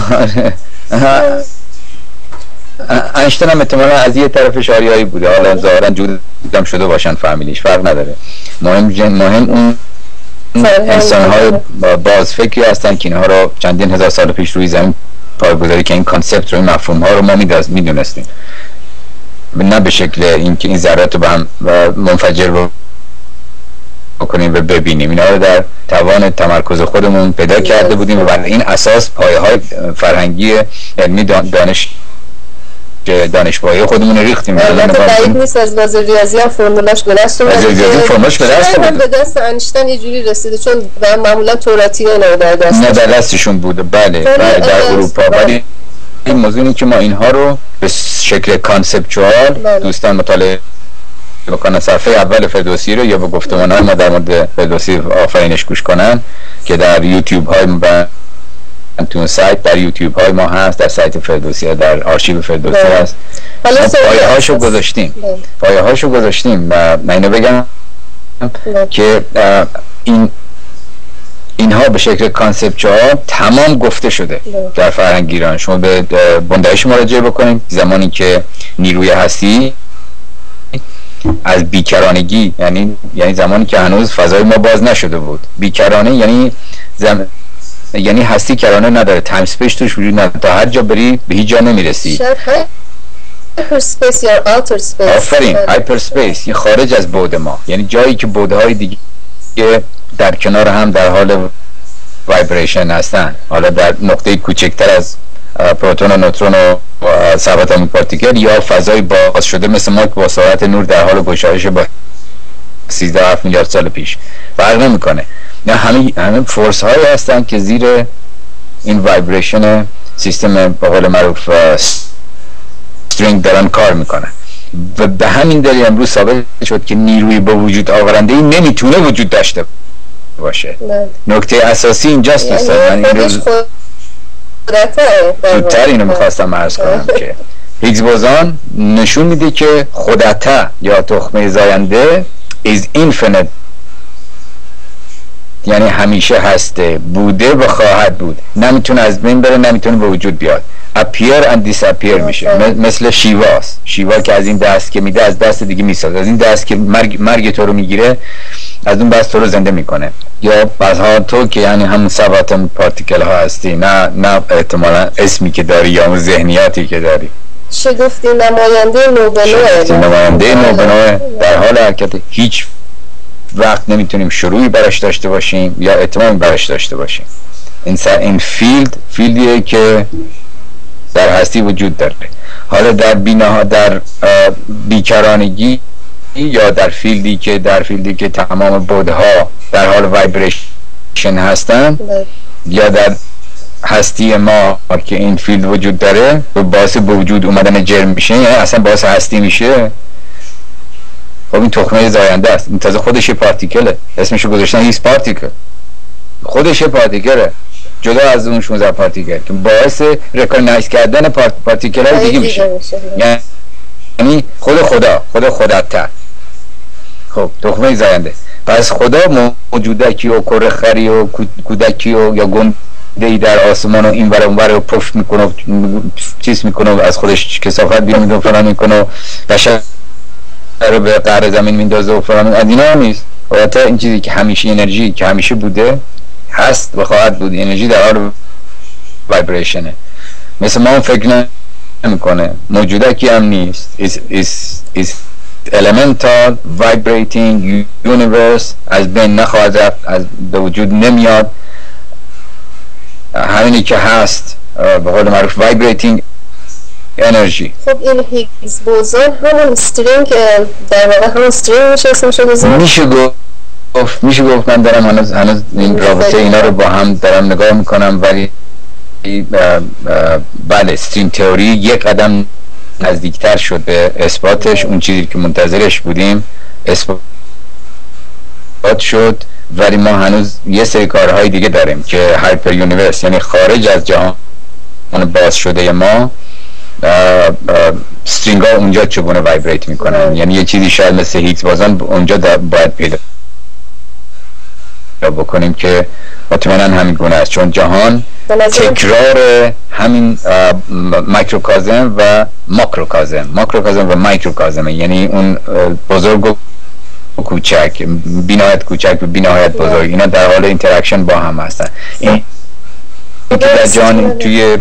انشتن هم احتمالا از یه طرفش آریایی بوده، حالا ظاهرا جودم شده باشن فامیلیش، فرق نداره. مهم مهم اون انسان های بازفکری هستن که اینها رو چندین هزار سال پیش روی زمین پایه‌گذاری که این کانسپت رو، این مفهوم ها رو ما میدونستیم، نه به شکل اینکه این ذرات رو به هم منفجر بکنیم و ببینیم. اینا رو در توان تمرکز خودمون پیدا کرده بودیم و بر این اساس پایه های فرهنگی علمی دانش دانشگاهی خودمون ریختیم. البته دقیق نیست، از لحاظ ریاضی هم فرمولاش به دست اومد، از ریاضی فرمولاش به دست اومد، به دست انیشتین یه جوری رسیده چون معمولا توراتی نه در دست نه در دستشون بوده. بله بله در اروپا. ولی این موضوع اینه که ما اینها رو به شکل کانسپچوال دوستان مطالعه بکنن، صفحه اول فردوسی رو یا به گفتمان‌های ما در مورد فردوسی آفرینش گوش کنن که در یوتیوب های و تو سایت در یوتیوب های ما هست، در سایت فردوسی، در آرشیو فردوسی هست. پایه هاشو گذاشتیم پایه هاشو گذاشتیم و من اینو بگم که این اینها به شکل کانسپچوال تمام گفته شده در فرهنگ ایران. شما به بندهش مراجعه بکنید، زمانی که نیروی هستی از بیکرانگی، یعنی یعنی زمانی که هنوز فضای ما باز نشده بود. بیکرانه یعنی زم... یعنی هستی کرانه نداره، تایم اسپیس توش وجود نداره، تا هر جا بری به هیچ جا نمیرسی. هایپر اسپیس یا آلتر اسپیس. آفرین، هایپر اسپیس یه خارج از بعد ما، یعنی جایی که بعدهای دیگه در کنار هم در حال وایبریشن هستن، حالا در نقطه کوچکتر از پروتون و نوترون و سبات اتمی پارتیکل یا فضای باز شده مثل ما که با سرعت نور در حال گشایش با سیزده هفت میلیارد سال پیش، فرق نمیکنه. نه همه همه فورس هایی هستن که زیر این وایبریشن سیستم به قول معروف استرینگ دارن کار میکنن و به همین دلیل امروز ثابت شد که نیروی با وجود آورنده ای نمیتونه وجود داشته باشه. نکته اساسی اینجاست دوستان. من این روز زودتر اینو میخواستم عرض کنم که هیگز بوزان نشون میده که خودته یا تخمه زاینده is infinite، یعنی همیشه هسته، بوده و خواهد بود، نمیتونه از بین بره، نمیتونه به وجود بیاد. appear and disappear میشه، مثل شیواست. شیوا که از این دست که میده از دست دیگه میسازه، از این دست که مرگ, مرگ تو رو میگیره از اون دست تو رو زنده میکنه. یا بعضها تو که یعنی همون سبات پارتیکل ها هستی، نه نه احتمالا اسمی که داری یا اون ذهنیاتی که داری. چه گفتی؟ نماینده نوبنوه. نماینده نوبنوه در حال حرکت. هیچ وقت نمیتونیم شروعی براش داشته باشیم یا اتمامی براش داشته باشیم. این این فیلد فیلدیه که در هستی وجود داره. حالا در بینا در بیکرانگی یا در فیلدی که در فیلدی که تمام بعدها در حال وایبریشن هستن یا در هستی ما که این فیلد وجود داره و باعث به وجود اومدن جرم میشه، یعنی اصلا باعث هستی میشه. خب این تخمه زاینده است. این تازه خودش یه پارتیکله، اسمشو گذاشتن هیس پارتیکل، خودش یه پارتیکله جدا از اون شانزده پارتیکل که باعث رکگنایز کردن پارت پارتیکل های دیگه میشه. یعنی خود خدا، خود خودت. خب تخمه زاینده. پس خدا موجودکی و کره خری و کودکی و یا گنده‌ای در آسمان و این ور اون ور پف میکنه و چیز میکنه و از خودش کثافت بیرون میده و فلان میکنه و بشر رو به قعر زمین میندازه و فلان. از اینا نیست. البته این چیزی که همیشه انرژی که همیشه بوده هست و خواهد بود، انرژی در حال وایبریشنه. مثل ما هم فکر نمیکنه، موجودکی هم نیست. is is is elemental vibrating universe، از بین نخواهد رفت، از به وجود نمیاد. همینی که هست به قول معروف vibrating انرژی. خب این هیگز بوزان همون استرینگ در واقع همون استرینگ میشه اسمش رو میشه گفت میشه گفت من دارم هنوز هنوز این رابطه اینا رو با هم دارم نگاه میکنم، ولی بله استرینگ تئوری یک قدم نزدیکتر شد به اثباتش. اون چیزی که منتظرش بودیم اثبات شد، ولی ما هنوز یه سری کارهای دیگه داریم که هایپر یونیورس، یعنی خارج از جهان باز شده ما استرینگ ها اونجا چگونه وایبریت میکنن. یعنی یه چیزی شاید مثل هیگز بازان اونجا باید پیدا بکنیم که مطمئنا همین گونه است، چون جهان تکرار همین مایکروکازم و ماکروکازم ماکروکازم و مایکروکازم، یعنی اون بزرگ و کوچک، بی‌نهایت کوچک و بی‌نهایت بزرگ، اینا در حال اینتراکشن با هم هستن. این که در جهان توی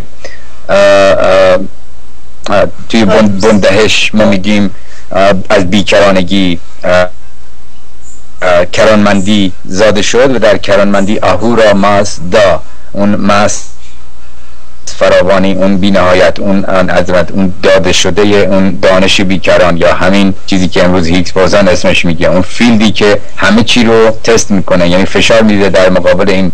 توی بندهش ما میگیم از بیکرانگی کرانمندی زاده شد و در کرانمندی اهورا ماس دا، اون ماس فراوانی، اون بی نهایت، اون عظمت، اون داده شده اون دانش بیکران، یا همین چیزی که امروز هیگز بازان اسمش میگه، اون فیلدی که همه چی رو تست میکنه، یعنی فشار میده در مقابل این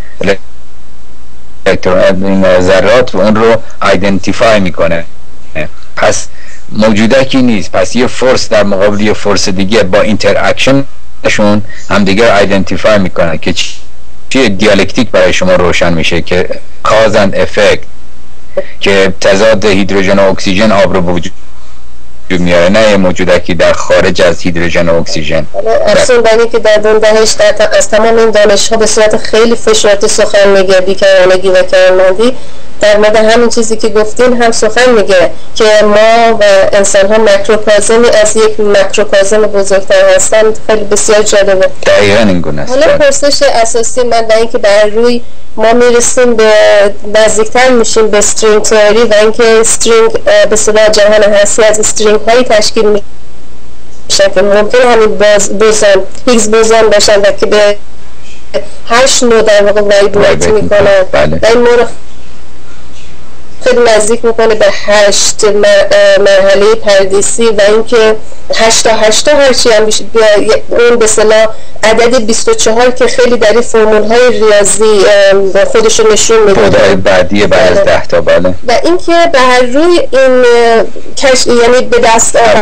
این ذرات و اون رو ایدنتیفای میکنه. پس موجودکی نیست، پس یه فورس در مقابل یه فورس دیگه با اینتراکشن شون هم دیگر ایدنتیفای میکنن که چی دیالکتیک برای شما روشن میشه که کاز اند افکت، که تضاد هیدروژن و اکسیژن آب رو وجود میاره، نه موجودکی در خارج از هیدروژن و اکسیژن. اصلا بانی که در بندهش در از تمام این دانش ها به صورت خیلی فشرده سخن میگه، بیکرانگی و کرانمندی، در مورد همین چیزی که گفتین هم سخن میگه که ما و انسان ها ماکروکازمی از یک ماکروکازم بزرگتر هستند. خیلی بسیار جالبه. دقیقاً این گونه است. حالا پرسش اساسی من در این که بر روی ما میرسیم به نزدیکتر میشیم به استرینگ تئوری و اینکه استرینگ به اصطلاح جهان هستی از استرینگ هایی تشکیل میشه که ممکن همین بوزان هیگز بوزان باشن و که به هشت نوع در واقع وایبریت میکنن و این مورد خیلی نزدیک میکنه به هشت مرحله پردیسی و اینکه هشت تا هشت تا هرچی هم اون به اصطلاح عدد بیست و چهار که خیلی در این فرمول های ریاضی خودش رو نشون میده، بودای بعدی بعد از ده تا. بله. و اینکه به هر روی این کش یعنی به دست آمد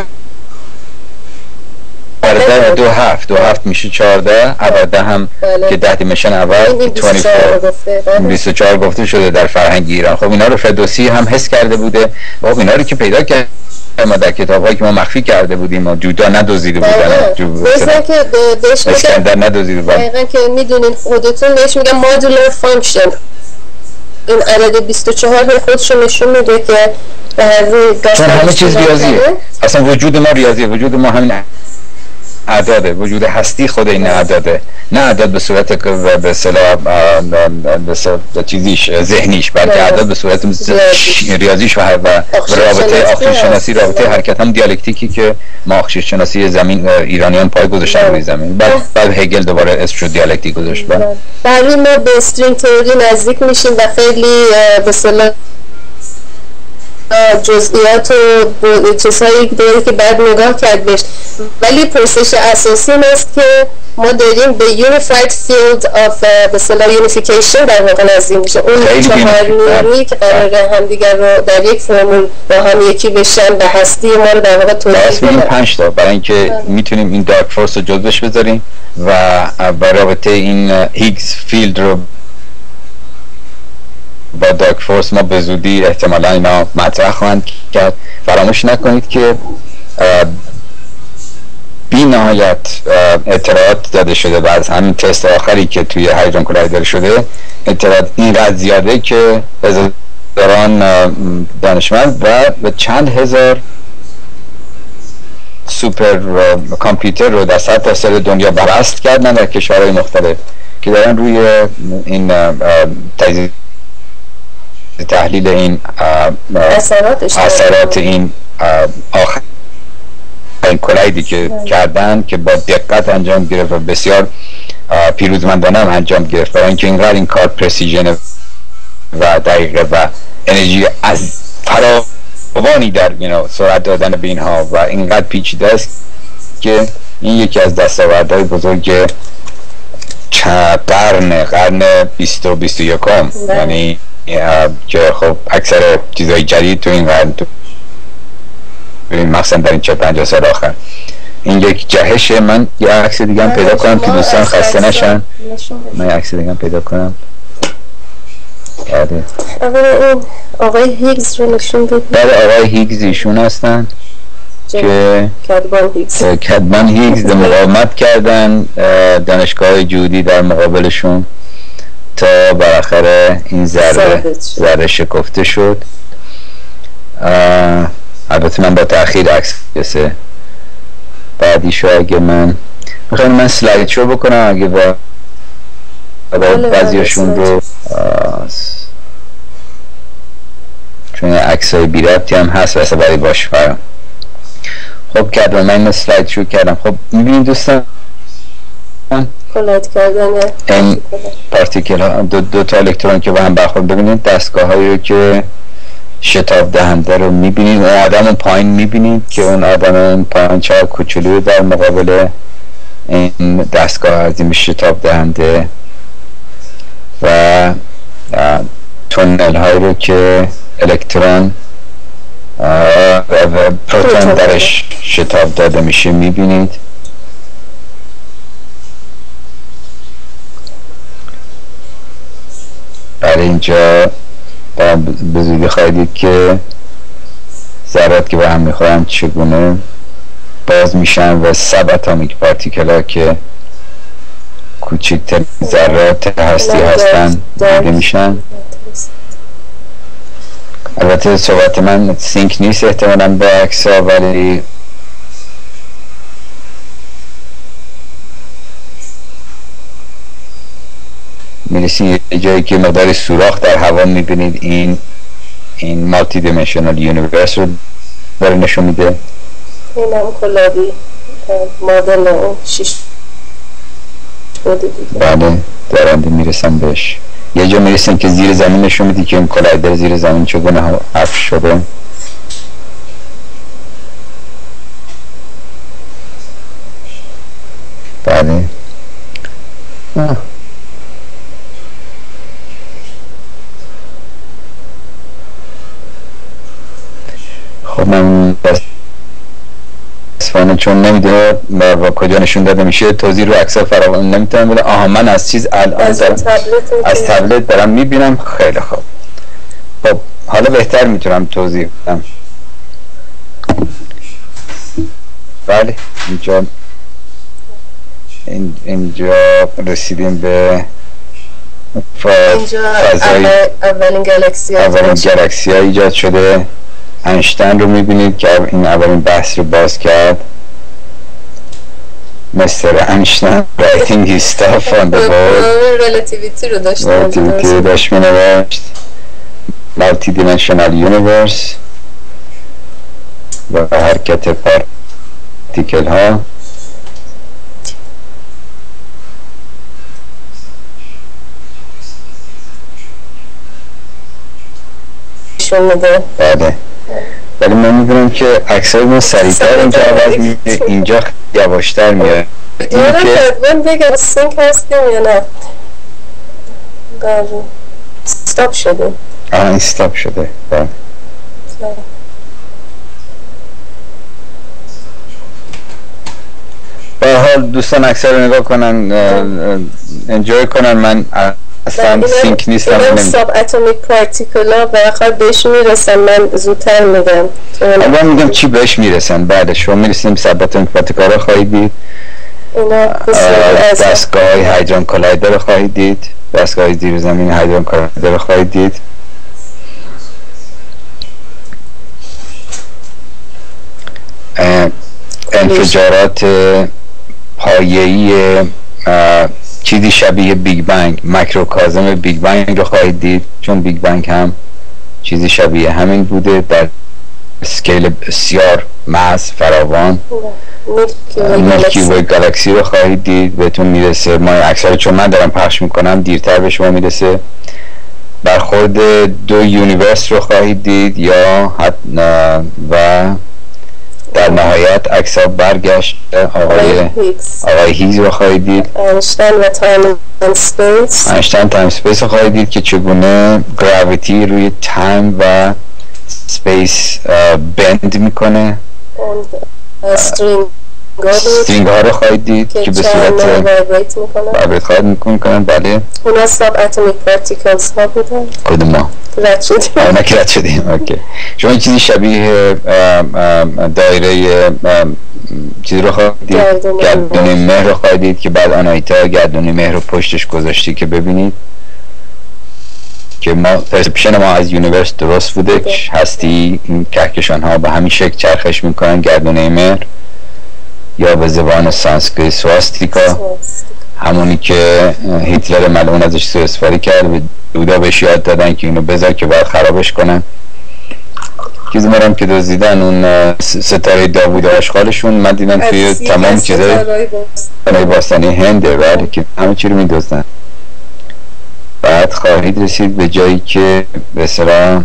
چهارده دو هفت دو هفت میشه چهارده، اول هم بله. که ده دیمشن اول بیست و چهار گفته شده در فرهنگ ایران. خب اینا رو فردوسی هم حس کرده بوده، خب اینا رو که پیدا کرد ما در کتاب هایی که ما مخفی کرده بودیم و جودا ندوزیده بودن، مثلا که بهش اسکندر ندوزیده بودن، دقیقا که میدونین خودتون بهش میگم مادولار فانکشن. این عدد بیست و چهار خودش رو نشون میده که به هر روی چون همه چیز ریاضیه، اصلا وجود ما ریاضیه، وجود ما همین اعداده، وجود هستی خود این اعداده، نه اعداد به صورت به اصطلاح به چیزیش ذهنیش، بلکه اعداد به صورت ریاضیش و رابطه آخشیش شناسی، رابطه حرکت هم دیالکتیکی که ما آخشیش شناسی زمین ایرانیان پای گذاشتن روی زمین، بعد بعد هگل دوباره اسمش دیالکتیک گذاشت. برای ما به استرینگ تئوری نزدیک میشیم و خیلی به اصطلاح جزئیات و چیزهایی داری که بعد نگاه کرد بهش، ولی پرسش اساسی این است که ما داریم به Unified Field of به اصطلاح Unification در واقع نزدیک میشه، اون چهار نیرویی که قراره همدیگر رو در یک فرمول با هم یکی بشن به هستی ما رو در واقع توضیح بدن. پنج تا برای اینکه میتونیم این دارک فورس رو جزوش بذاریم و با رابطه این هیگز فیلد رو با دارک فورس ما به زودی احتمالا اینا مطرح خواهند کرد. فراموش نکنید که بی نهایت اطلاعات داده شده و از همین تست آخری که توی هایدرون کولایدر شده اطلاعات اینقدر زیاده که هزاران دانشمند و چند هزار سوپر کامپیوتر رو در سرتاسر دنیا بررسی کردن در کشورهای مختلف که دارن روی این تجزیه تحلیل این اثرات این آخر این کلایدی که کردن که با دقت انجام گرفت و بسیار پیروزمندانه هم انجام گرفت، برای اینکه اینقدر این کار پرسیژن و دقیقه و انرژی از فراوانی در سرعت دادن به اینها و اینقدر پیچیده است که این یکی از دستاوردهای بزرگ قرن قرن بیست و بیست و یکم، یعنی که خب اکثر چیزهای جدید تو این قرن، تو مثلا در این چه پنجاه سال آخر این یک جهشه. من یه عکس دیگه هم پیدا کنم که دوستان خسته نشن. من یه عکس دیگه هم پیدا کنم. بله آقای هیگز رو نشون بدید. بله آقای هیگز ایشون هستن که کدمان هیگز کدمان هیگز مقاومت کردن، دانشگاه جودی در مقابلشون تا بالاخره این ذره ذره شکفته شد. البته من با تأخیر عکس کسه بعدی شو اگه من میخوایم من سلاید شو بکنم اگه با بعضیاشون رو چون عکس های بیربطی هم هست واسه برای باش فرم. خب کردم من سلاید شو کردم. خب میبینید دوستان کلید کردن این پارتیکل ها دو, دو تا الکترون که با هم برخورد، ببینید دستگاه هایی رو که شتاب دهنده رو میبینید، اون آدم اون پایین میبینید که اون آدم اون پایین چه کوچولو در مقابل این دستگاه عظیم شتاب دهنده و تونل هایی رو که الکترون و پروتون درش شتاب داده میشه میبینید. برای اینجا به زودی خواهید دید که ذرات که به هم میخورن چگونه باز میشن و سب اتمیک پارتیکل ها که کوچکترین ذرات هستی هستن دیده میشن. البته صحبت من سینک نیست احتمالا با عکس ها، ولی میرسید یه جایی که مقدار سوراخ در هوا میبینید. این این مالتی دیمنشنال یونیورس رو داره نشون میده. این هم کلابی مدل اون شیش بوده دیگه. بله درنده میرسن بهش. یه جا میرسن که زیر زمین نشون میده که اون کلایدر زیر زمین چگونه حفر شده. بله آه. خب من اصفانه چون نمیدونه با کجا نشون داده میشه توضیح رو عکس فراوان نمیتونم بده. آها من از چیز الان از دارم تبلت از تبلت دارم میبینم. خیلی خوب. خب حالا بهتر میتونم توضیح بدم. بله اینجا این اینجا رسیدیم به فضای اولین گالاکسی اولین گالاکسی ها ایجاد شده. اینشتین رو میبینید که این اولین بحث رو باز کرد. مستر اینشتین writing his stuff on the board relativity رو داشت relativity رو داشت مینوشت. multi dimensional universe و حرکت پارتیکل ها. بله ولی من میدونم که عکسای ما سریعتر اینجا عوض میده، اینجا یواشتر میاد. این که من بگم سینک هستیم یا نه؟ استاپ شده. آه این استاپ شده. بله به حال دوستان عکس رو نگاه کنن، انجوی کنن. من اصلا سینک نیستم. این ساب اتمیک پارتیکل ها بالاخره بهش میرسن. من زودتر میگم اول میگم چی بهش میرسن. بعد شما میرسیم ساب اتمیک پارتیکل ها خواهید دید. دستگاه های هایدرون کلایدر رو خواهید دید. دستگاه های زیر زمین هایدرون کلایدر رو خواهید دید. انفجارات پایه‌ای چیزی شبیه بیگ بنگ، ماکروکازم بیگ بنگ رو خواهید دید، چون بیگ بنگ هم چیزی شبیه همین بوده در اسکیل بسیار محض فراوان. میلکی وی گالاکسی رو خواهید دید، بهتون میرسه. ما اکثر چون من دارم پخش میکنم دیرتر به شما میرسه. برخورد دو یونیورس رو خواهید دید یا حت و در نهایت عکس‌ها برگشت آقای آقای هیگز رو خواهید دید، اینشتین و تایم و سپیس اینشتین تایم سپیس رو خواهید دید که چگونه گراویتی روی تایم و سپیس بند میکنه. استرینگ ها رو خواهید دید که به صورت وایبریت خواهد میکنن. بله اونا ساب اتمیک پارتیکلز ها بودن. کدوم ما؟ رد شدیم. اونا که رد شدیم. اوکی. شما این چیزی شبیه دایره چیزی رو خواهید دید، گردونه مهر رو خواهید دید که بعد آنایتا گردونه مهر رو پشتش گذاشتی که ببینید که ما پرسپشن ما از یونیورس درست بوده. هستی این کهکشان ها به همین شکل چرخش میکنن، گردونه مهر یا به زبان سانسکریت سواستیکا، همونی که هیتلر ملعون ازش سوء استفاده کرد و دودا بهش یاد دادن که اینو بذار که باید خرابش کنن. چیزی مرم که دزدیدن اون ستاره داوود آشغالشون، من دیدم توی تمام چیزای باستانی هنده ولی که همه چی رو میدزدن. بعد خواهید رسید به جایی که به اصطلاح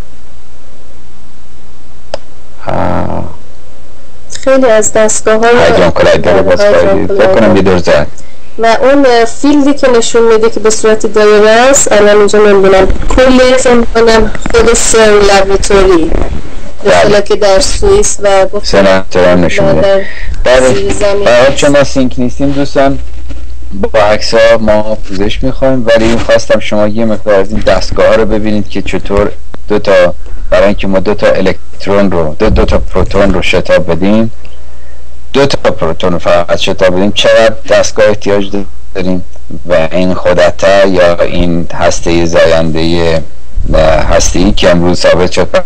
خیلی از دستگاه ها هایدرون کلاید رو باز خواهید فکر کنم یه دور زد و اون فیلدی که نشون میده که به صورت دایره است. الان اینجا نمیدونم کلی فهم کنم خود سر لابراتوری مثلا که در سوئیس و سناتور نشون میده. برای چون ما سینک نیستیم دوستان با عکس ها ما پوزش میخوایم، ولی خواستم شما یه مقدار از این دستگاه ها رو ببینید که چطور دو تا برای اینکه ما دو تا الکترون رو دو, دو تا پروتون رو شتاب بدیم، دو تا پروتون رو فقط شتاب بدیم چقدر دستگاه احتیاج داریم و این خودتا یا این هسته زاینده هسته‌ای که امروز ثابت شد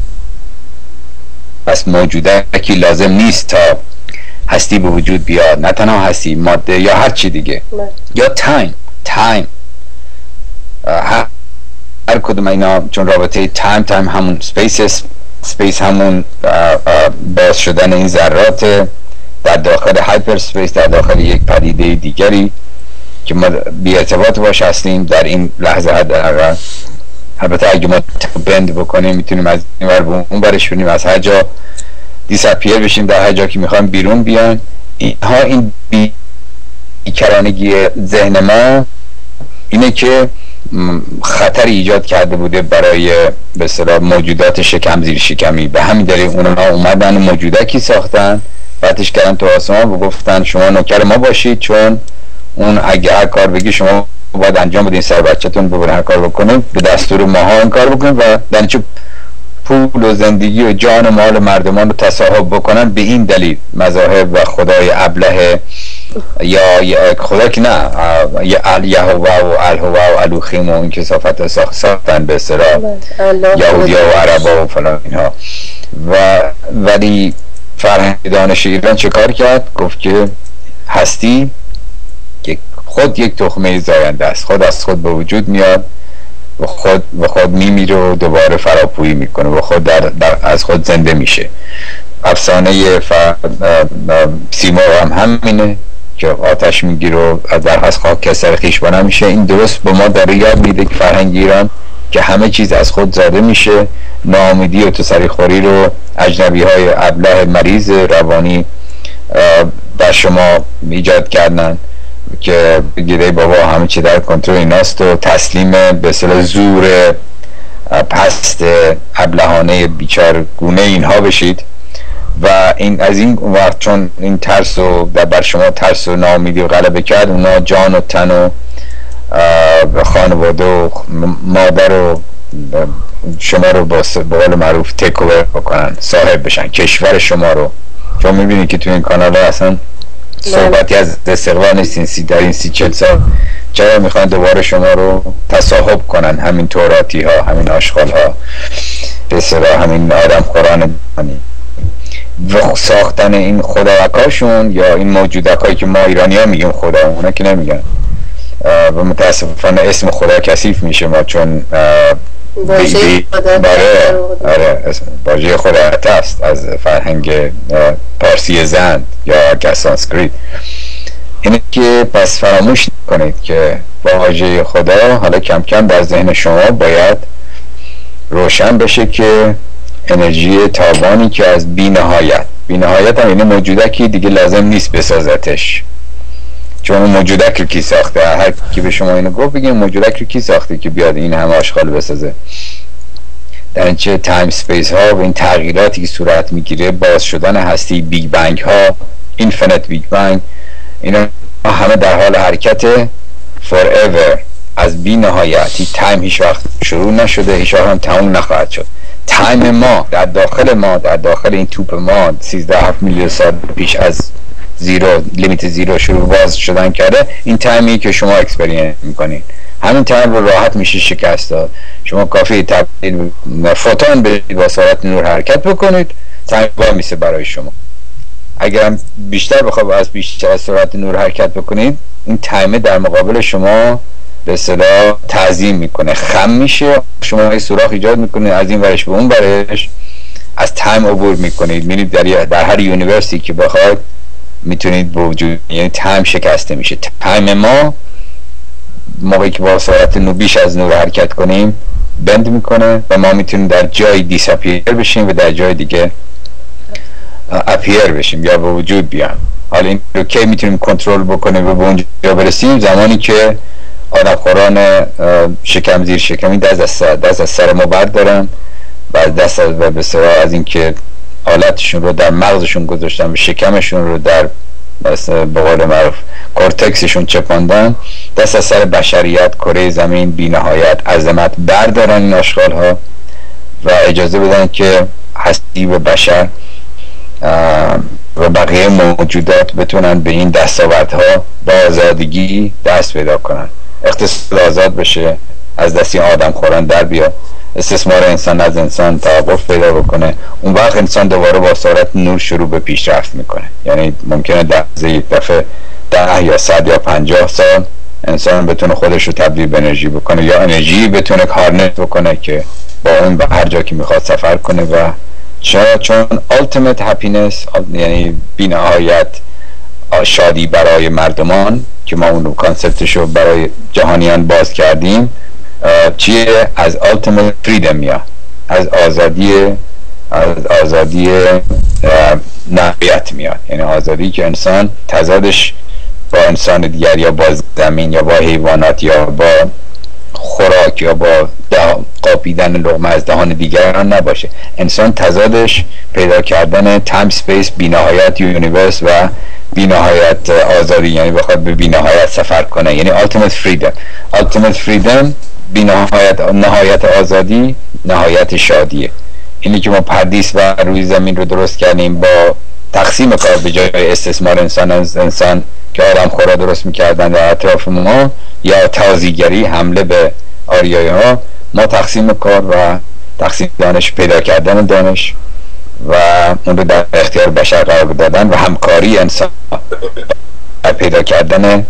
پس موجوده که لازم نیست تا هستی به وجود بیاد، نه تنها هستی، ماده یا هر چی دیگه نه. یا تایم تایم هر, هر کدوم اینا، چون رابطه تایم تایم همون سپیس سپیس همون باز شدن این ذرات در داخل هایپر سپیس، در داخل یک پدیده دیگری که ما بی ارتباط باش هستیم در این لحظه حداقل. البته اگه ما بند بکنیم میتونیم از این ور به اون برش بریم، از هر جا دیسپیر بشیم، در هر جا که میخوایم بیرون بیان. اینها این بیکرانگی ذهن ما اینه که خطر ایجاد کرده بوده برای به اصطلاح موجودات شکم زیر شکمی. به همین دلیل اونها اومدن موجودکی ساختن، بعدش کردن تو آسمان و گفتن شما نوکر ما باشید، چون اون اگه هر کار بگی شما باید انجام بدین، سر بچه‌تون ببرین هر کار بکنید، به دستور ماها این کار بکنید و در چه پول و زندگی و جان و مال مردمان رو تصاحب بکنن. به این دلیل مذاهب و خدای ابله یا خدا که نه یا الیهوه و الهوه و الوخیم و این کثافت ساختن به اصطلاح یهودی و عربا و فلان اینها. و ولی فرهنگ دانش ایران چه کار کرد؟ گفت که هستی خود یک تخمه زاینده است، خود از خود به وجود میاد و خود و خود میمیره و دوباره فراپویی میکنه و خود در, در از خود زنده میشه. افسانه ف... سیمرغ هم همینه که آتش میگیره و در از خاک کسر خویش بنا میشه. این درست به ما داره یاد میده که فرهنگ ایران که همه چیز از خود زاده میشه، ناامیدی و تسری خوری رو اجنبی های ابله مریض روانی در شما ایجاد کردن که بگیره بابا همه چی در کنترل ایناست و تسلیم به اصطلاح زور پست ابلهانه بیچارگونه اینها بشید. و این از این وقت چون این ترس و در بر شما ترس و ناامیدی و غلبه کرد، اونا جان و تن و خانواده و مادر و شما رو با قول معروف تیک اوور بکنن، صاحب بشن کشور شما رو. چون میبینید که تو این کانال ها اصلا صحبتی از استقلال نیست. سی در این سی چل سال چرا میخوان دوباره شما رو تصاحب کنن، همین توراتی ها، همین آشغال ها، به اصطلاح همین آدم خوران و ساختن این خداوکاشون یا این موجودکایی که ما ایرانی ها میگیم خدا، اونا که نمیگن و متاسفانه اسم خدا کثیف میشه ما چون واژه واژه خدایت است از فرهنگ پارسی زند یا سانسکریت. اینه که پس فراموش نکنید که واژه خدا حالا کم کم در ذهن شما باید روشن بشه که انرژی تابانی که از بی نهایت بی نهایت هم یعنی موجودکی دیگه لازم نیست بسازتش، چون موجودک رو کی ساخته؟ هر کی به شما اینو گفت بگیم موجودک رو کی ساخته که بیاد این همه آشغال بسازه؟ در اینچه تایم سپیس ها و این تغییراتی که صورت میگیره، باز شدن هستی، بیگ بنگ ها، اینفینیت بیگ بنگ، اینا همه در حال حرکت forever، از بی نهایتی. تایم هیچ وقت شروع نشده، هیچ وقت هم تموم نخواهد شد. تایم ما در داخل ما، در داخل این توپ ما سیزده هفت میلیون سال پیش از زیرو، لیمیت زیرو شروع باز شدن کرده. این تایمی که شما اکسپریانس میکنین، همین تایم رو راحت میشه شکست داد. شما کافی تبدیل فوتون بدید، با سرعت نور حرکت بکنید، تایم با میشه برای شما. اگر هم بیشتر بخواد از بیشتر از سرعت نور حرکت بکنید، این تایم در مقابل شما به اصطلاح تعظیم میکنه، خم میشه، شما این سوراخ ایجاد میکنید، از این ورش به اون ورش از تایم عبور میکنید. میرید در در هر یونیورسیتی که بخواید میتونید با وجود، یعنی تایم شکسته میشه. تایم ما موقعی که با سرعت نور بیش از نور حرکت کنیم بند میکنه و ما میتونیم در جای دیساپیر بشیم و در جای دیگه اپیر بشیم یا به وجود بیام. حالا این رو کی میتونیم کنترل بکنیم و به اونجا برسیم؟ زمانی که آدمخوران شکم زیر شکمی دست از سر, دست از سر ما بردارن و دست از و بسیار از اینکه آلتشون رو در مغزشون گذاشتن و شکمشون رو در به قول معروف کورتکسشون چپاندن، دست از سر بشریت، کره زمین، بی نهایت عظمت بردارن این آشغال ها و اجازه بدن که هستی و بشر و بقیه موجودات بتونن به این دستاوردها با آزادگی دست پیدا کنن، اقتصاد آزاد بشه، از دستی آدم خوران در بیا، استثمار انسان از انسان توقف پیدا بکنه. اون وقت انسان دوباره با سرعت نور شروع به پیشرفت میکنه. یعنی ممکنه در یک دفعه ده یا صد یا پنجاه سال انسان بتونه خودش رو تبدیل به انرژی بکنه یا انرژی بتونه هارنس بکنه که با اون به هر جا که میخواد سفر کنه. و چرا؟ چون ultimate happiness، یعنی بی نهایت شادی برای مردمان که ما اون کانسپتش رو برای جهانیان باز کردیم، چیه؟ از ultimate freedom میاد، از آزادی از آزادی نهایت میاد. یعنی آزادی که انسان تضادش با انسان دیگر یا با زمین یا با حیوانات یا با خوراک یا با قاپیدن لقمه از دهان دیگران نباشه. انسان تضادش پیدا کردن تایم سپیس، بی‌نهایت یونیورس و بی‌نهایت آزادی، یعنی بخواد به بی‌نهایت سفر کنه، یعنی ultimate freedom. ultimate freedom بی‌نهایت، نهایت آزادی، نهایت شادیه. اینی که ما پردیس و روی زمین رو درست کردیم با تقسیم کار به جای استثمار انسان از انسان که آدم خورا درست میکردن در اطراف ما، یا تازیگری، حمله به آریایی ها، ما تقسیم کار و تقسیم دانش، پیدا کردن دانش و اون رو در اختیار بشر قرار دادن و همکاری انسان، پیدا کردن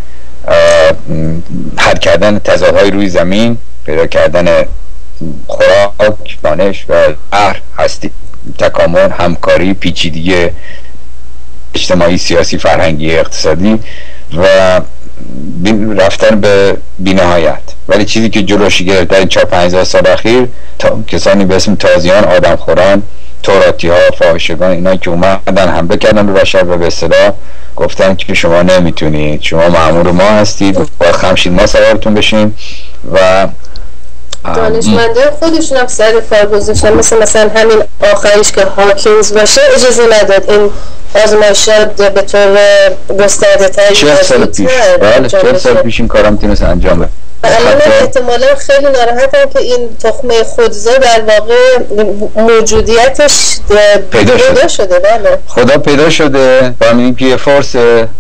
حل کردن تضادهای روی زمین، پیدا کردن خوراک، دانش و بحر، هستی، تکامل، همکاری، پیچیدگی اجتماعی، سیاسی، فرهنگی، اقتصادی و رفتن به بی‌نهایت. ولی چیزی که جلوش گرفت در این چهار پنج سال اخیر، تا کسانی به اسم تازیان، آدم خوران، توراتی ها، فاحشگان، اینا که اومدن حمله کردن به بشر و به اصطلاح گفتن که شما نمیتونید، شما مأمور ما هستید، باید خمشید ما سوارتون بشیم و دانشمنده خودشون هم سر کار گذاشتن. مثل مثلا همین آخریش که هاکینز باشه اجازه نداد این آزمایشات به طور گسترده تری چه سال پیش بله چه سال پیش این کارم تونست انجام بده. الان احتمالا خیلی ناراحتم که این تخمه خودزا در واقع موجودیتش پیدا, پیدا شده. شده بله خدا پیدا شده و میدیم که یه فورس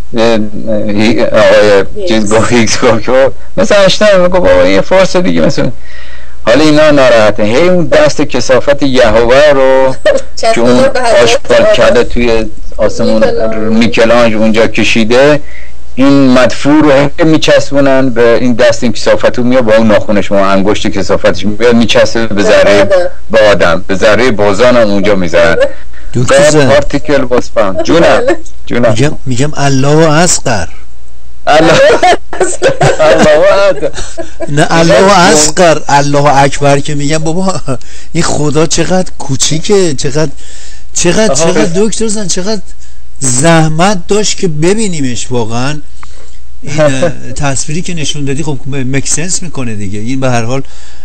آقای چیز گفت هیگز گفت که مثلا اشتن میگو بابا یه فورس دیگه مثلا. حالا اینا ناراحته، هی اون دست کثافت یهوه رو که اون آشغال کرده توی آسمون میکلانج اونجا کشیده، این مدفوع رو میچسبونن به این دست، این کثافت رو میاد با اون ناخونش و انگشت کثافتش میاد میچسبه به ذره به آدم، به ذره بوزان هم اونجا میزنن. پارتیکل واس فاوند. جونم جونم میگم میگم الله اصغر، الله الله نه الله اصغر، الله اکبر که میگم بابا این خدا چقدر کوچیکه، چقدر چقدر چقدر دکتر زن چقدر زحمت داشت که ببینیمش واقعا. این تصویری که نشون دادی خب مکسنس میکنه دیگه. این به هر حال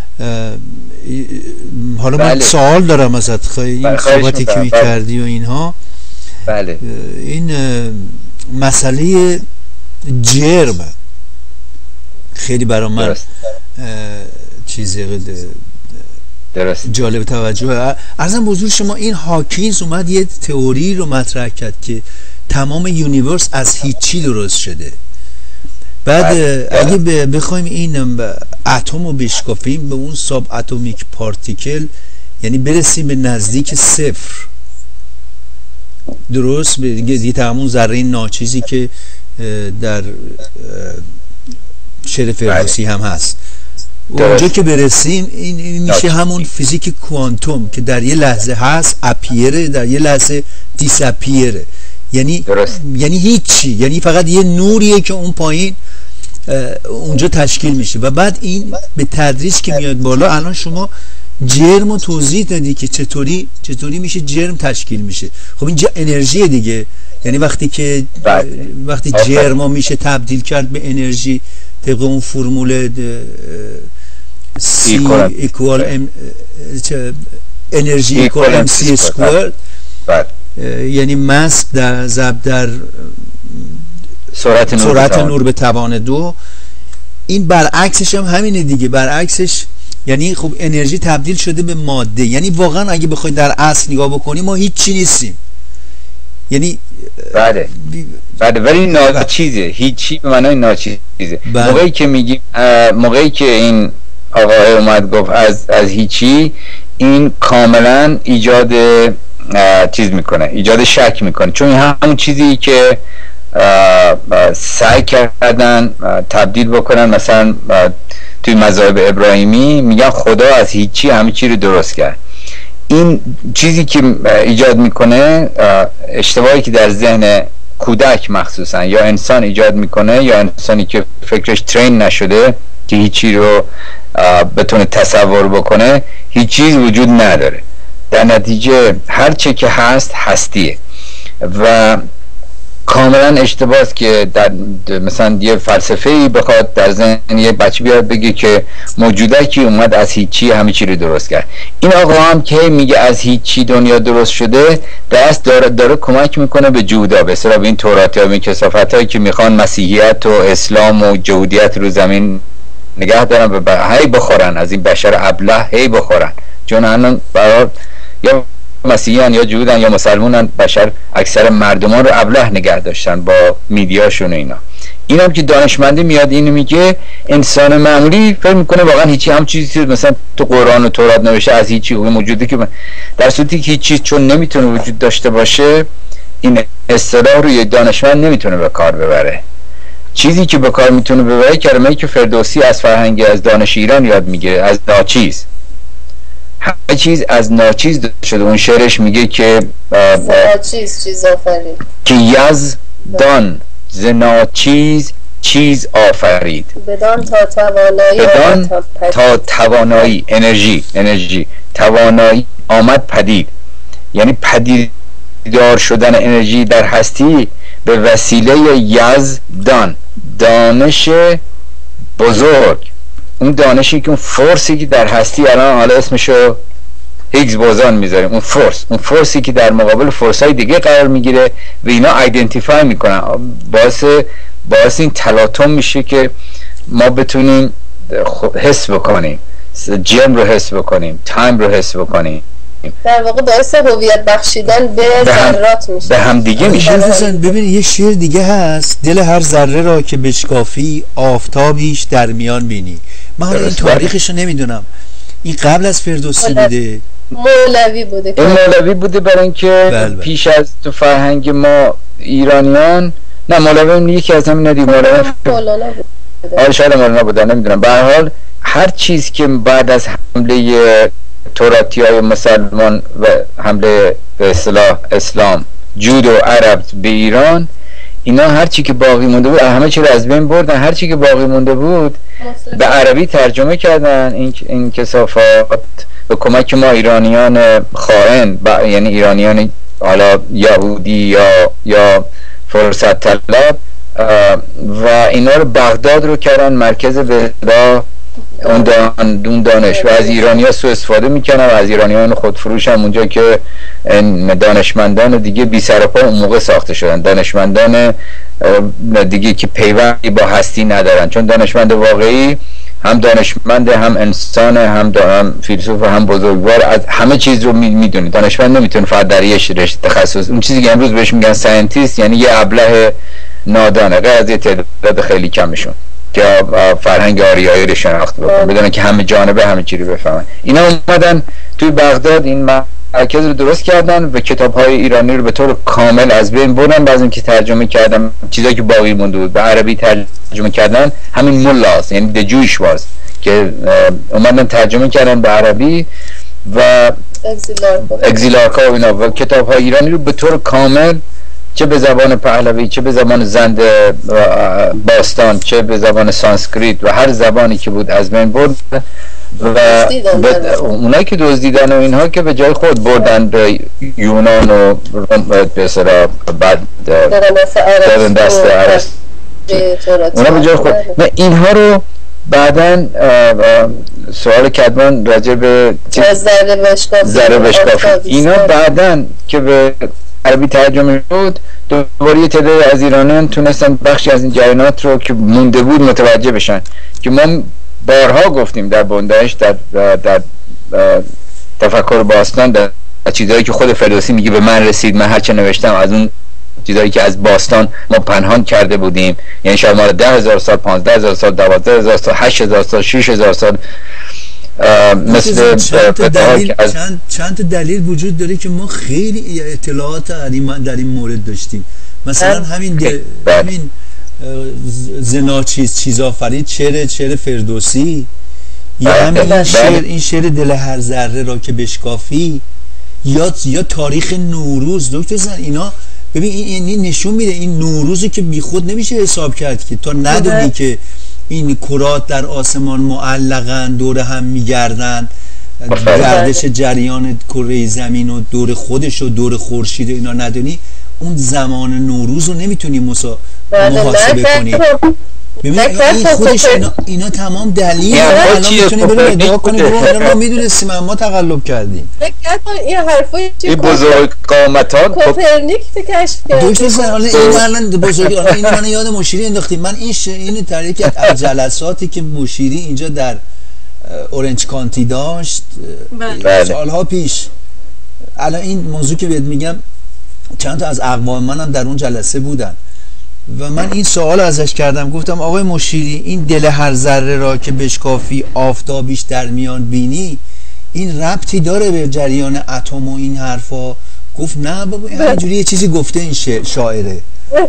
حالا بله. من سوال دارم ازت، این صحبتی که می کردی و اینها، بله این مسئله جرم خیلی برای من چیزی جالب توجه. عرضم بزرگ شما این هاکینز اومد یه تئوری رو مطرح کرد که تمام یونیورس از هیچی درست شده. بعد اگه بخوایم این اتم رو بشکافیم به اون ساب اتمیک پارتیکل، یعنی برسیم به نزدیک صفر، درست دیگه تمام ذره ناچیزی که در شعر فردوسی هم هست، اونجا که برسیم این, این میشه همون فیزیک کوانتوم که در یه لحظه هست اپیره، در یه لحظه دیساپیره، یعنی درست. یعنی هیچی، یعنی فقط یه نوریه که اون پایین اونجا تشکیل میشه و بعد این به تدریج که میاد بالا. الان شما جرم رو توضیح دادی که چطوری چطوری میشه جرم تشکیل میشه. خب این انرژی دیگه، یعنی وقتی که وقتی جرم میشه تبدیل کرد به انرژی طبق اون فرمول سی ایکوال ام انرژی ایکوال ام سی اسکوئر، یعنی مس در ضرب در سرعت نور, سرعت نور به توان دو. این برعکسش هم همینه دیگه، برعکسش یعنی خب انرژی تبدیل شده به ماده. یعنی واقعا اگه بخوای در اصل نگاه بکنی ما هیچی نیستیم، یعنی بله بله ولی ناچیزه، هیچی به معنای ناچیزه. موقعی که میگیم موقعی که این آقای اومد گفت از از هیچی، این کاملا ایجاد چیز میکنه، ایجاد شک میکنه، چون همون چیزی که سعی کردن تبدیل بکنن مثلا توی مذاهب ابراهیمی میگن خدا از هیچی همه چی رو درست کرد. این چیزی که ایجاد میکنه اشتباهی که در ذهن کودک مخصوصا یا انسان ایجاد میکنه، یا انسانی که فکرش ترین نشده که هیچی رو بتونه تصور بکنه، هیچ چیز وجود نداره. در نتیجه هر چه که هست هستیه و کاملا اشتباهه که در مثلا یه فلسفه‌ای بخواد در ذهن یه بچه بیاد بگه که موجودکی اومد از هیچی همه چی رو درست کرد. این آقا هم که میگه از هیچی دنیا درست شده، دست داره داره کمک میکنه به جودا، به اصطلاح به این توراتی ها، به کثافتایی که میخوان مسیحیت و اسلام و جهودیت رو زمین نگه دارن و هی بخورن از این بشر ابله، هی بخورن، چون الان برای یا مسیحیان یا جهودن یا مسلمونن، بشر اکثر مردمان رو ابله نگه داشتن با میدیاشون و اینا. این هم که دانشمندی میاد اینو میگه، انسان معمولی فکر میکنه واقعا هیچی، هم چیزی مثلا تو قرآن و تورات نوشته از هیچی موجوده، که در صورتی که هیچ چیز چون نمیتونه وجود داشته باشه، این اصطلاح رو یه دانشمند نمیتونه به کار ببره. چیزی که به کار میتونه ببره کلمه‌ای که فردوسی از فرهنگ از دانش ایران یاد میگیره، از ناچیز. همه چیز از ناچیز شده. اون شعرش میگه که ناچیز چیز آفرید، که یزدان ز ناچیز چیز آفرید، بدان تا توانایی بدان تا توانایی انرژی انرژی توانایی آمد پدید. یعنی پدیدار شدن انرژی در هستی به وسیله یزدان، دانش بزرگ، اون دانشی که اون فورسی که در هستی الان حالا اسمشو هیگز بوزان میذاریم، اون فورس اون فورسی که در مقابل فورس های دیگه قرار میگیره و اینا ایدنتیفای میکنن، باعث باعث این تلاطم میشه که ما بتونیم حس بکنیم، جرم رو حس بکنیم، تایم رو حس بکنیم، در واقع باعث هویت بخشیدن به ذرات میشه، به هم دیگه میشه. ببین یه شعر دیگه هست، دل هر ذره را که بشکافی آفتابیش در میان بینی. من حالا این تاریخش رو نمیدونم، این قبل از فردوسی بوده، مولوی بوده، این مولوی بوده، برای اینکه بل بل. پیش از تو فرهنگ ما ایرانیان، نه مولوی یکی از همین ندید، مولوی مولانا بوده، آره شاید مولانا بوده، نمیدونم. به هر حال هر چیز که بعد از حمله توراتی های مسلمان و حمله به اصطلاح اسلام، جود و عرب به ایران، اینا هر چی که باقی مونده بود همه چی رو از بین بردن، هر چی که باقی مونده بود به عربی ترجمه کردن. این این کثافات به کمک ما ایرانیان خائن، یعنی ایرانیان حالا یهودی یا یا فرصت طلب و اینا رو بغداد رو کردن مرکز ولا اون دان اون دانش و از ایرانی‌ها سوء استفاده میکنن و از ایرانیان خودفروش هم اونجا که دانشمندان دیگه بی سر و پا اون موقع ساخته شدن، دانشمندان دیگه که پیوندی با هستی ندارن، چون دانشمند واقعی هم دانشمند، هم انسان، هم هم فیلسوف، هم بزرگوار، از همه چیز رو میدونه. دانشمند نمیتونه فقط در یه رشته تخصص، اون چیزی که امروز بهش میگن ساینتیست، یعنی یه ابله نادانه، غیر از یه تعداد خیلی کمشون که فرهنگ آریایی رو شناخت بکنن، بدونن که همه جانبه همه چیزی رو بفهمن. اینا اومدن توی بغداد این مرکز رو درست کردن و کتاب‌های ایرانی رو به طور کامل از بین بردن. بعضی اینکه ترجمه کردن چیزایی که باقی مونده بود به عربی ترجمه کردن، همین ملاست، یعنی د جویش واز که اومدن ترجمه کردن به عربی و اگزیلارکا و اینا و کتاب‌های ایرانی رو به طور کامل چه به زبان پهلوی، چه به زبان زند باستان، چه به زبان سانسکریت و هر زبانی که بود از بین برد و اونایی که دزدیدن و اینها که به جای خود بردن به یونان و به اصطلاح بعد دادن دست ارسطو، اونا به جای خود اینها رو بعداً سوال کدمان راجع به ذره بشکافی اینا بعداً که به عربی ترجمه شد، دوباره یه تعداد از ایرانیان تونستن بخشی از این جریانات رو که مونده بود متوجه بشن که ما بارها گفتیم در بندهش، در در تفکر باستان، در چیزایی که خود فردوسی میگه به من رسید، من هرچه نوشتم از اون چیزایی که از باستان ما پنهان کرده بودیم، یعنی شاید ما ده هزار سال، پانزده هزار سال، دوازده هزار سال، هشت هزار سال، شش هزار سال مثل چند تا دلیل چند, چند تا دلیل وجود داره که ما خیلی اطلاعات در این مورد داشتیم. مثلا همین دل... همین زناچیز چیز آفرید شعر شعر فردوسی، یا همین این شعر این شعر دل هر ذره را که بشکافی، یا یا تاریخ نوروز. دکتر زن اینا ببین این, این نشون میده این نوروزی که بیخود نمیشه حساب کرد که تا ندونی که این کرات در آسمان معلقن، دور هم میگردن، گردش جریان کره زمین و دور خودش و دور خورشید اینا ندونی، اون زمان نوروز رو نمیتونی مسا... محاسبه کنی. ببین این خودش اینا, اینا تمام دلیل الان میتونی بریم ادعا کنی بریم ما میدونستیم اما تقلب کردیم. فکر کن این حرفای چی بزرگ قامتان کوپرنیک کشف کرد. دوست حالا این الان بزرگی این من یاد مشیری انداختیم. من این ش... این تاریخ از جلساتی که مشیری اینجا در اورنج کانتی داشت سالها پیش، الان این موضوع که بهت میگم چند تا از اقوام منم در اون جلسه بودن و من این سوال ازش کردم، گفتم آقای مشیری این دل هر ذره را که بشکافی آفتابیش در میان بینی، این ربطی داره به جریان اتم و این حرفا؟ گفت نه بابا اینجوری یه چیزی گفته این شاعره.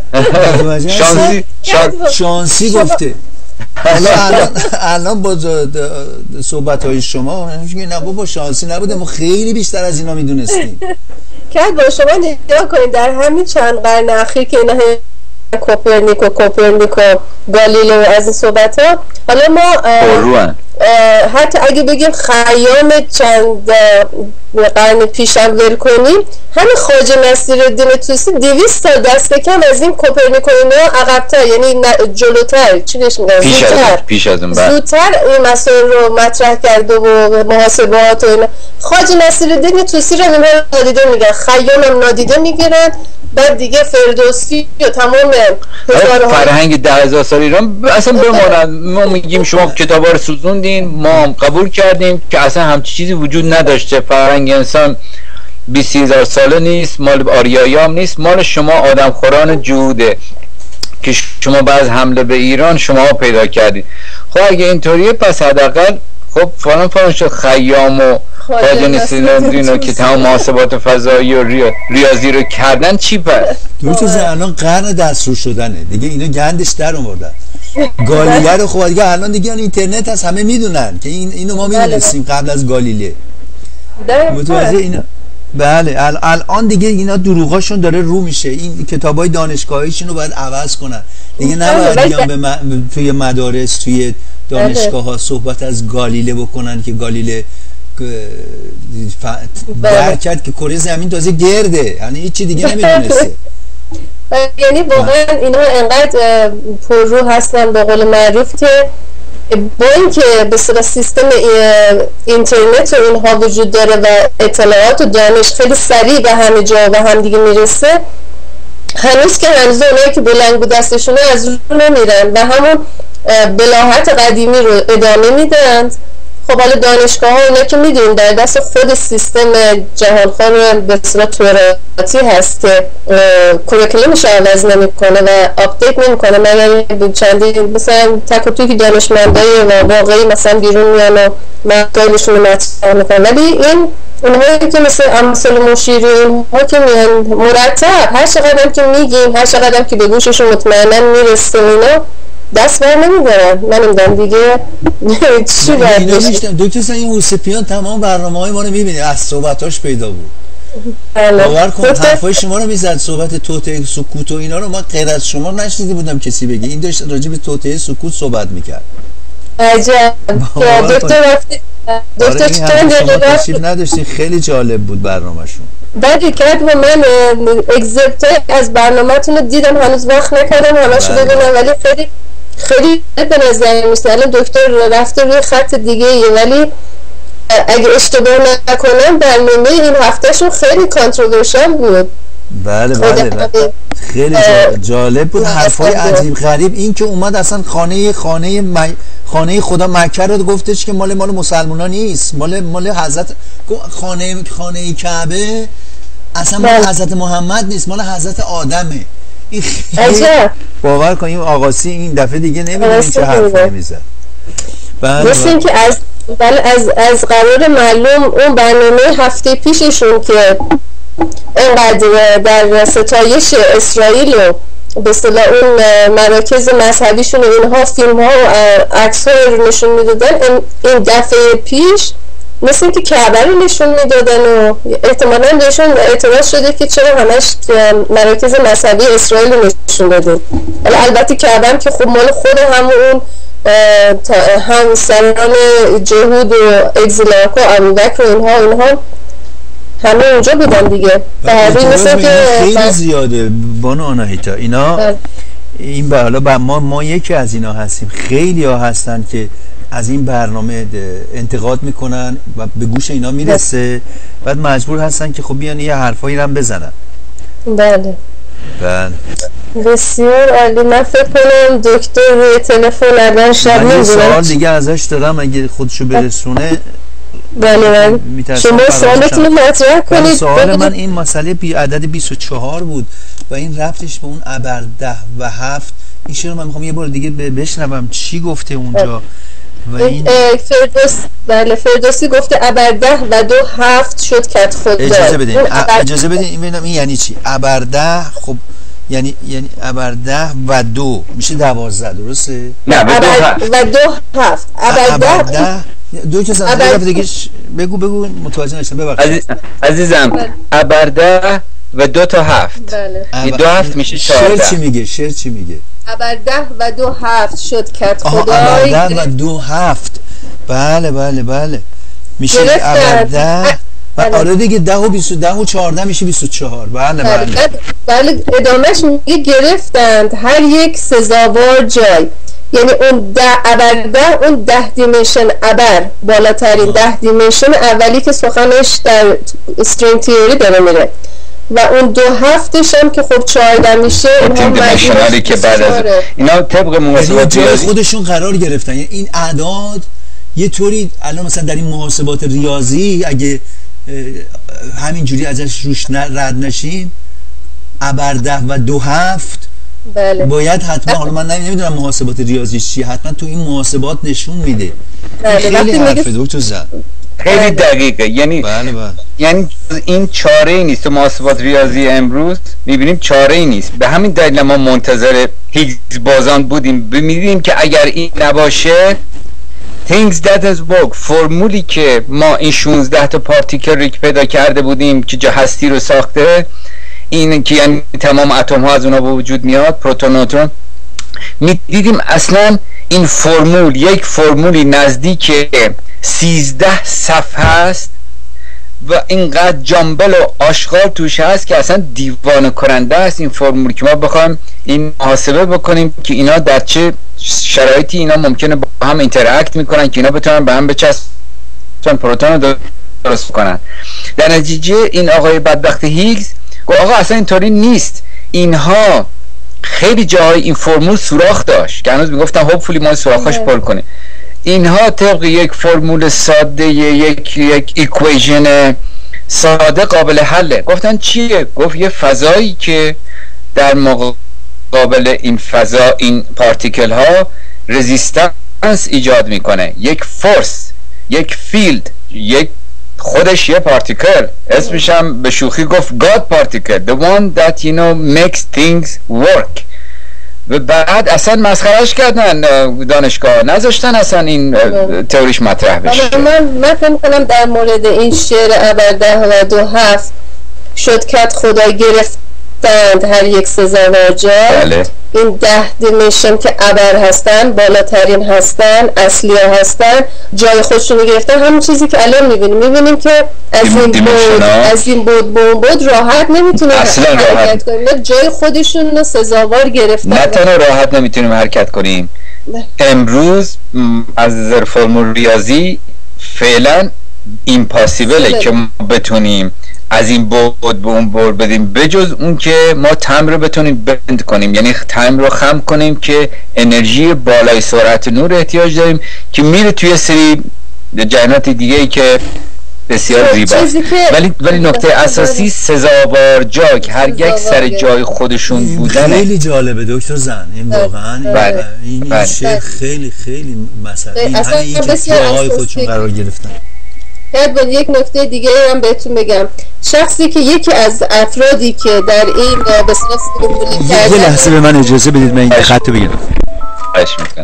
شانسی شانسی گفته. حالا الان الان با صحبت‌های شما نه بابا شانسی نبوده، ما خیلی بیشتر از اینا میدونستیم. که با شما نگاه کنید در همین چند قرن اخیر که اینا کوپرنیک و کوپرنیک و گالیله و از این صحبت ها، حالا ما حتی اگه بگیم خیام چند قرن پیش هم ول کنیم، همین خواجه نصیرالدین طوسی دویست سال دست کم از این کوپرنیک و اینا عقب‌تر، یعنی جلوتر چی بهش میگن پیش زودتر از پیش از اون بعد زودتر این مسائل رو مطرح کرده و محاسبات و اینا. خواجه نصیرالدین طوسی رو اینا نادیده میگن، خیام هم نادیده میگیرن، بعد دیگه فردوسی و تمام فرهنگ ده هزار سال ایران اصلا بماند. ما میگیم شما کتابا رو سوزوندین، ما قبول کردیم که اصلا همچین چیزی وجود نداشته. فرهنگ انسان بیست هزار ساله نیست، مال آریایی هم نیست، مال شما آدم خوران جهوده که شما بعد حمله به ایران شما پیدا کردید. خب اگه اینطوریه پس حداقل خب فلان فلان شد خیام و خواجه نصیرالدین که تمام محاسبات فضایی و ریا... ریاضی رو کردن چی پس؟ دوست الان قرن دسترو شدنه دیگه، اینا گندش در آوردن. گالیله رو خب دیگه الان دیگه اینترنت هست، همه میدونن که این اینو ما میدونستیم قبل از گالیله. متوجه اینا؟ بله الان دیگه اینا دروغاشون داره رو میشه. این کتابای دانشگاهیشون رو باید عوض کنن دیگه، نباید بیان به م... توی مدارس توی دانشگاه ها صحبت از گالیله بکنن که گالیله درک کرد که کره زمین تازه گرده، یعنی هیچ چی دیگه نمیدونسته. یعنی واقعا اینا انقدر پررو هستن به قول معروف که با اینکه به صورت سیستم اینترنت و اینها وجود داره و اطلاعات و دانش خیلی سریع به همه جا و هم دیگه میرسه، هنوز که هنوز اونایی که بلنگ دستشونه از رو نمیرن و همون بلاحت قدیمی رو ادامه میدن. خب حالا دانشگاه ها اونا که میدونیم در دست خود سیستم جهانخوار به صورت توراتی هست که کوریکولومش عوض نمیکنه و آپدیت نمیکنه، مگر چندی مثلا تک و توی دانشمندای واقعی مثلا بیرون میان و مقالشون رو مطرح میکنن. ولی این اونهایی که مثل امثال مشیری ها که میان مرتب هر چقدر که میگیم، هر چقدر که به گوششون مطمئنا میرسه اینا دست بر نمیدارن. من نمیدونم دیگه چی باید بشه. دکتر سن این هوسپیان تمام برنامه های ما رو میبینی، از صحبتاش پیدا بود. باور کن حرفای شما رو میزد، صحبت توطئه سکوت و اینا رو ما غیر از شما نشنیده بودم کسی بگه. این داشت راجع به توطئه سکوت صحبت میکرد. عجب. دکتر رفتی دکتر چند دقیقه تشریف نداشتین، خیلی جالب بود برنامه‌شون. بعد کرد و من اگزیپت از برنامه‌تون رو دیدم، هنوز وقت نکردم همه‌شو ببینم، ولی خیلی خیلی به نظر میسه. الان دکتر رفته روی خط دیگه ای، ولی اگه اشتباه نکنم برنامه این هفتهشون خیلی کانتروورشال بود. بله بله, بله. خیلی جالب بود، حرفای عجیب غریب. این که اومد اصلا خانه خانه م... خانه خدا مکه رو گفتش که مال مال مسلمونا نیست، مال مال حضرت، خانه خانه کعبه اصلا مال حضرت محمد نیست، مال حضرت آدمه. این باور کن این آقاسی این دفعه دیگه نمیدونی چه حرفی میزد. مثل اینکه از از از قرار معلوم اون برنامه هفته پیششون که اینقدر در ستایش اسرائیل و به اصطلاح اون مراکز مذهبیشون و اینها فیلم ها و عکس ها رو نشون میدادن، این دفعه پیش مثل اینکه کعبه رو نشون میدادن و احتمالاً بهشون اعتراض شده که چرا همش مراکز مذهبی اسرائیل رو نشون دادن. ولی البته کعبه هم که خب مال خود همون هم سران جهود و اگزیلاک و ابوبکر و اینها اینها همه اونجا بودن دیگه. بعدی مثل که خیلی زیاده بانو آناهیتا اینا. این به حالا ما ما یکی از اینا هستیم. خیلی ها هستن که از این برنامه انتقاد میکنن و به گوش اینا میرسه، بعد مجبور هستن که خب بیان یه حرفایی رو هم بزنن. بله بله بسیار عالی. من فکر کنم دکتر روی تلفن الان شب می‌بینه. سوال دیگه ازش دارم اگه خودشو برسونه. بله بله شما سوالتون رو مطرح کنید. سوال من این مسئله بی عدد بیست و چهار بود و این رفتش به اون ابر ده و هفت. این شعر من میخوام یه بار دیگه بشنوم چی گفته اونجا. و این فردوس بله فردوسی گفته ابر ده و دو هفت شد کت خود. اجازه بدین اجازه بدین این ببینم این یعنی چی. ابر ده خب یعنی یعنی ابر ده و دو میشه دوازده، درسته؟ نه به دو و دو هفت. ابر ده دو کس از دیگه بگو بگو متوجه نشدم ببخشید عزیزم. ابر ده و دو تا هفت. بله این دو هفت میشه چهارده. شعر چی میگه؟ شعر چی میگه؟ ابر ده و دو هفت شد کت خدای. ابر ده و دو هفت. بله بله بله میشه ابر ده و آره دیگه ده و بیست و ده و چهارده میشه بیست و چهار. بله بله بله ادامهش میگه گرفتند هر یک سزاوار جای. یعنی اون ده ابر ده اون ده دیمنشن ابر بالاترین ده دیمنشن اولی که سخنش در استرینگ تیوری داره میره و اون دو هفتش هم که خب چهارده میشه اونها مجموعی که بعد از اینا طبق محاسبات ریاضی خودشون قرار گرفتن. یعنی این اعداد یه طوری الان مثلا در این محاسبات ریاضی اگه همینجوری ازش روش رد نشیم ابر ده و دو هفت بله. باید حتما حالا من نمیدونم محاسبات ریاضی چی حتما تو این محاسبات نشون میده. بله. خیلی حرفه دکتر زن خیلی دقیقه. یعنی بله بله. یعنی این چاره ای نیست. تو محاسبات ریاضی امروز میبینیم چاره ای نیست. به همین دلیل ما منتظر هیگز بازان بودیم میبینیم که اگر این نباشه things that has work فرمولی که ما این شانزده تا پارتیکل رو پیدا کرده بودیم که جا هستی رو ساخته، این که یعنی تمام اتم ها از اونها به وجود میاد، پروتون نوترون، میدیدیم اصلا این فرمول یک فرمولی نزدیک سیزده صفحه است و اینقدر جنبل و آشغال توش هست که اصلا دیوانه کننده است این فرمول که ما بخوایم این محاسبه بکنیم که اینا در چه شرایطی اینا ممکنه با هم اینتراکت میکنن که اینا بتونن به هم بچسبن پروتون رو درست کنن. در نتیجه این آقای بدبخت هیگز گفت آقا اصلا اینطوری نیست، اینها خیلی جاهای این فرمول سوراخ داشت که هنوز میگفتن هوپفولی ما سوراخاش پر کنیم. اینها طبق یک فرمول ساده یک یک ایکویژن ساده قابل حله. گفتن چیه؟ گفت یه فضایی که در مقابل این فضا این پارتیکل ها رزیستنس ایجاد میکنه، یک فورس، یک فیلد، یک خودش یه پارتیکل، اسمش هم به شوخی گفت God particle, the one that you know makes things work. و بعد اصلا مسخرهش کردن دانشگاه، نذاشتن اصلا این تئوریش مطرح بشه. من من فکر می‌کنم در مورد این شعر ابر ده و دو هفت شد کت خدا گرفتند هر یک سزاوار جا. بله. این ده دیمیشن که ابر هستن، بالاترین هستن، اصلی ها هستن، جای خودشون رو گرفتن. همون چیزی که الان میبینیم میبینیم که از این بود از این بود بود بود راحت نمیتونیم حرکت کنیم، جای خودشون رو سزاوار گرفتن. نه تنها راحت نمیتونیم حرکت کنیم، امروز از نظر فرمول ریاضی فعلا ایمپاسیبله که ما بتونیم از این بود به اون بود بدیم، بجز اون که ما تایم رو بتونیم بند کنیم، یعنی تایم رو خم کنیم که انرژی بالای سرعت نور احتیاج داریم که میره توی سری جریانات دیگه ای که بسیار زیباست. ولی ولی نکته اساسی سزاوار جا که هر یک سر جای خودشون بودن خیلی جالبه دکتر زن. این واقعا بله. این, این بله. شعر خیلی خیلی مسئله این همین این که جاهای خودشون قرار گرفتن. با یک نکته دیگه هم بهتون بگم، شخصی که یکی از افرادی که در این بسیار فرمولی کرده، یه لحظه به من اجازه بدید من این خط بگیرم. خواهش میکنم.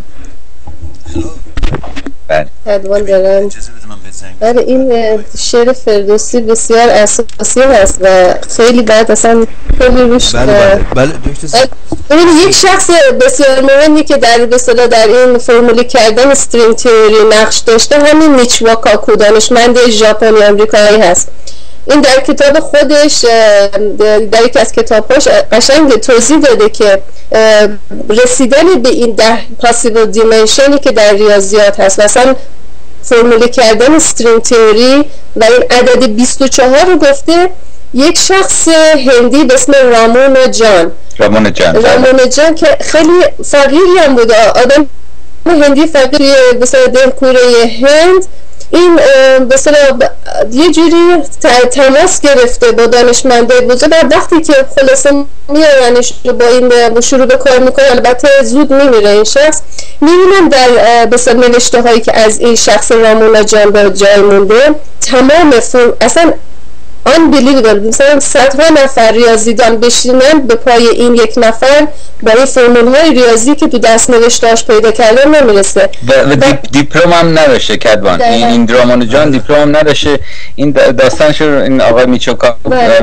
بله. ادوان دارم. بله این شعر فردوسی بسیار اساسی هست و خیلی بعد اصلا خیلی روش بله بله بله دکتر. ببین یک شخص بسیار مهمی که در بسیار در این فرمولی کردن استرینگ تئوری نقش داشته همین نیچوا کاکو، دانشمند ژاپنی آمریکایی هست. این در کتاب خودش در یک از کتاباش قشنگ توضیح داده که رسیدن به این ده پاسیبل دیمنشنی که در ریاضیات هست، مثلا فرموله کردن استرینگ تئوری و این عدد بیست و چهار رو گفته یک شخص هندی به اسم رامون جان رامون جان رامون جان که خیلی فقیری هم بوده، آدم هندی فقیری مثلا دهکوره هند. این مثلا یه جوری تماس گرفته با دانشمنده بوده و وقتی که خلاصه میارنش با این شروع به کار میکنه، البته زود میمیره این شخص، میبینم در مثلا نوشته هایی که از این شخص رامونا جان به جای مونده تمام اصلا unbelievable، مثلا صدها نفر ریاضیدان بشینن به پای این یک نفر برای فرمول های ریاضی که تو دست نوشتهاش پیدا کرده نمیرسه و, و دیپ دیپلم هم نداشته کدوان. این این رامون جان دیپلم هم نداشته. این داستانش این آقای میچوکا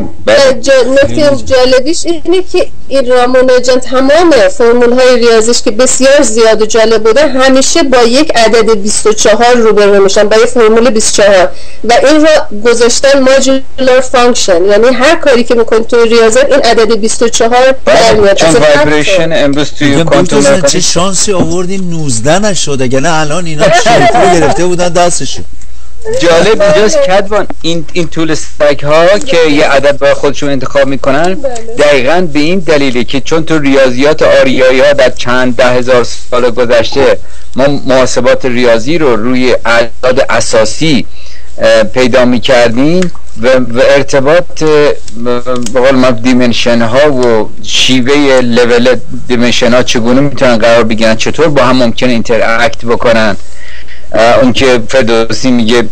نکته جالبیش اینه که این رامون جان تمام فرمول های ریاضیش که بسیار زیاد و جالب بوده همیشه با یک عدد بیست و چهار روبرو میشن، با یک فرمول بیست و چهار و این رو گذاشتن ماجولار فانکشن، یعنی هر کاری که میکنید تو ریاضیات این عدد بیست و چهار در میاد. چون وایبریشن امروز توی کوانتوم چه شانسی آوردیم نوزده نشد، اگه نه الان اینا شیفته گرفته بودن دستشون. جالب اینجاست کدوان این این طول استک ها که یه عدد برای خودشون انتخاب میکنن دقیقاً به این دلیله که چون تو ریاضیات آریایی ها در چند ده هزار سال گذشته ما محاسبات ریاضی رو روی اعداد اساسی پیدا میکردیم و, و ارتباط به قول ما دیمنشن ها و شیوه لول دیمنشن ها چگونه میتونن قرار بگیرن، چطور با هم ممکنه اینتراکت بکنن. اون که فردوسی میگه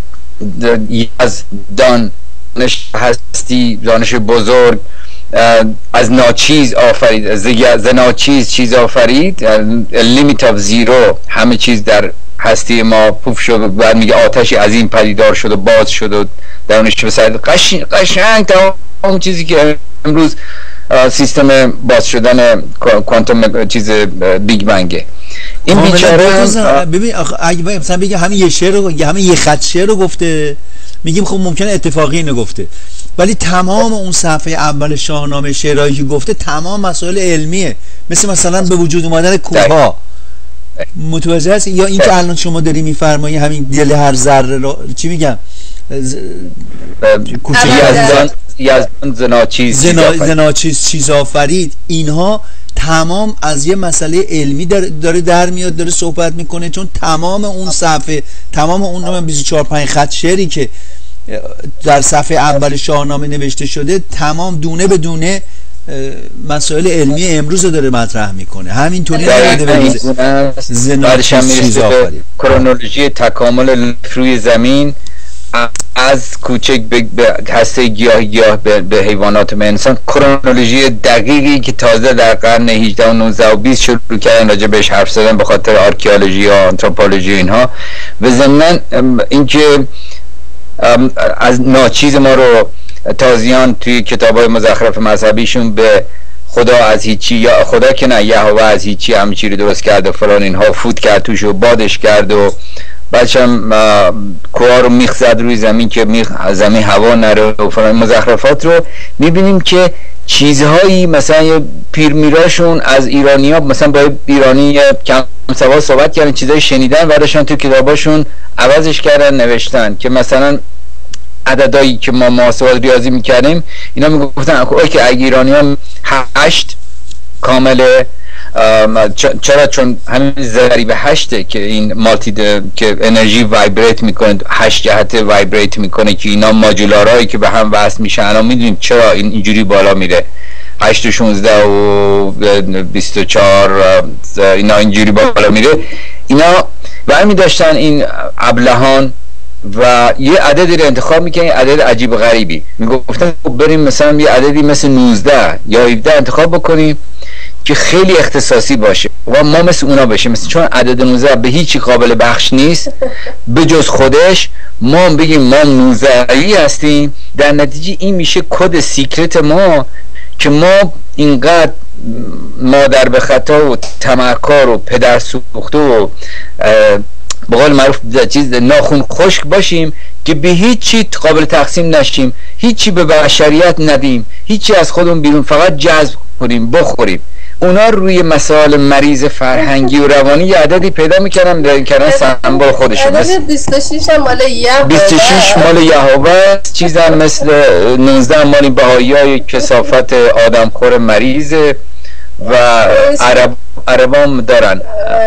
از دانش هستی دانش بزرگ از ناچیز آفرید، از ناچیز چیز آفرید، لیمیت آف زیرو، همه چیز در هستی ما پوف شد، بعد میگه آتشی از این پدیدار شد و باز شد و درونش بسید قشنگ قشنگ تمام چیزی که امروز سیستم باز شدن کوانتوم چیز بیگ بنگه. این بیچاره هم ببین اگه مثلا بگه همین یه شعر رو همین یه خط شعر رو گفته، میگیم خب ممکنه اتفاقی اینو گفته، ولی تمام اون صفحه اول شاهنامه شعرهایی که گفته تمام مسائل علمیه، مثل مثلا به وجود اومدن کوه‌ها. متوجه هست؟ یا این که الان شما داری میفرمایی همین دل هر ذره رو چی میگم ز... یزدان یزدان زناچیز زنا... زناچیز چیز آفرید، اینها تمام از یه مسئله علمی داره, داره در میاد، داره صحبت میکنه، چون تمام اون صفحه، تمام اون بیست و چهار پنج خط شعری که در صفحه اول شاهنامه نوشته شده تمام دونه به دونه مسائل علمی امروز رو داره مطرح میکنه. همینطوری بعدش هم میرسه به کرونولوژی تکامل روی زمین، از کوچک به هسته گیاه گیاه به حیوانات و انسان. کرونولوژی دقیقی که تازه در قرن هجدهم و نوزدهم و بیست شروع کردن راجع بهش حرف زدن به خاطر آرکئولوژی یا آنتروپولوژی اینها. و ضمن اینکه از ناچیز ما رو تازیان توی کتاب‌های مزخرف مذهبیشون به خدا از هیچی، یا خدا که نه، یهوه از هیچی همه چی رو درست کرد و فلان اینها، فوت کرد توش و بادش کرد و بعدش هم کوها رو میخ زد روی زمین که میخ زمین هوا نره و فلان مزخرفات رو میبینیم که چیزهایی مثلا یه پیرمیراشون از ایرانی‌ها مثلا با ایرانی کم سواد صحبت کردن، چیزایی شنیدن بعدشان تو کتاباشون عوضش کردن نوشتن که مثلا عددایی که ما محاسبات ریاضی میکردیم اینا میگفتن که اگه ایرانی هم هشت کامله، چرا؟ چون همین ضریب هشته که این مالتی که انرژی وایبریت میکنه، هشت جهت وایبریت میکنه که اینا ماجولارهایی که به هم وصل میشن. الان میدونیم چرا این اینجوری بالا میره، هشت و شونزده و بیست و چهار اینا اینجوری بالا میره. اینا برمی داشتن این ابلهان و یه عددی رو انتخاب میکنن، عدد عجیب غریبی، میگفتن بریم مثلا یه عددی مثل نوزده یا هفده انتخاب بکنیم که خیلی اختصاصی باشه و ما مثل اونا بشیم، مثل چون عدد نوزده به هیچی قابل بخش نیست به جز خودش، ما هم بگیم ما نوزده‌ای هستیم. در نتیجه این میشه کد سیکرت ما که ما اینقدر مادر به خطا و تمکار و پدر سوخته و به قول معروف چیز ناخون خشک باشیم که به هیچی قابل تقسیم نشیم، هیچی به بشریت ندیم، هیچی از خودمون بیرون، فقط جذب کنیم بخوریم. اونا روی مسائل مریض فرهنگی و روانی یه عددی پیدا میکردن در کردن سمبل خودشون. عدد بیست و شش هم مال یهوه، بیست و شش مال یهوه، چیزا مثل نوزده مال بهائیای کثافت آدمخور مریضه و عرب عربام دارن،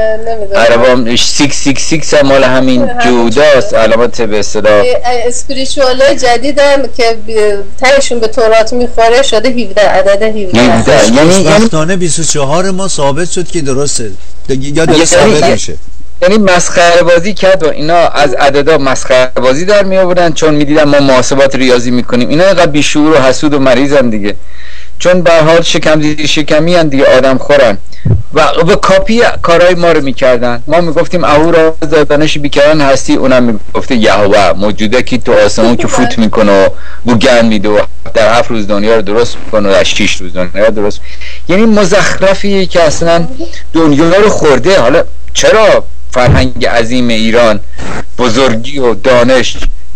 عربام سیکس سیکس سیکس هم مال همین جوداست، علامت به اصطلاح اسپریچوال جدیدن که تهشون به تورات میخوره شده هفده، عدد هفده. یعنی وقتانه بیست و چهار ما ثابت شد که درسته یا داره ثابت میشه. یعنی مسخره بازی کرد و اینا از عددا مسخره بازی در می آوردن، چون میدیدن ما محاسبات ریاضی میکنیم. اینا اینقدر بیشعور و حسود و مریضن دیگه، چون به حال شکم زیر شکمی هن دیگه، آدم خورن و به کاپی کارهای ما رو میکردن. ما میگفتیم اهورا دانش بیکران هستی، اونم میگفته یهوه موجوده که تو آسمون که فوت میکنه و بوگن میده و در هفت روز دنیا رو درست میکنه و در شیش روز دنیا رو درست. یعنی مزخرفیه که اصلا دنیا رو خورده. حالا چرا فرهنگ عظیم ایران بزرگی و دانش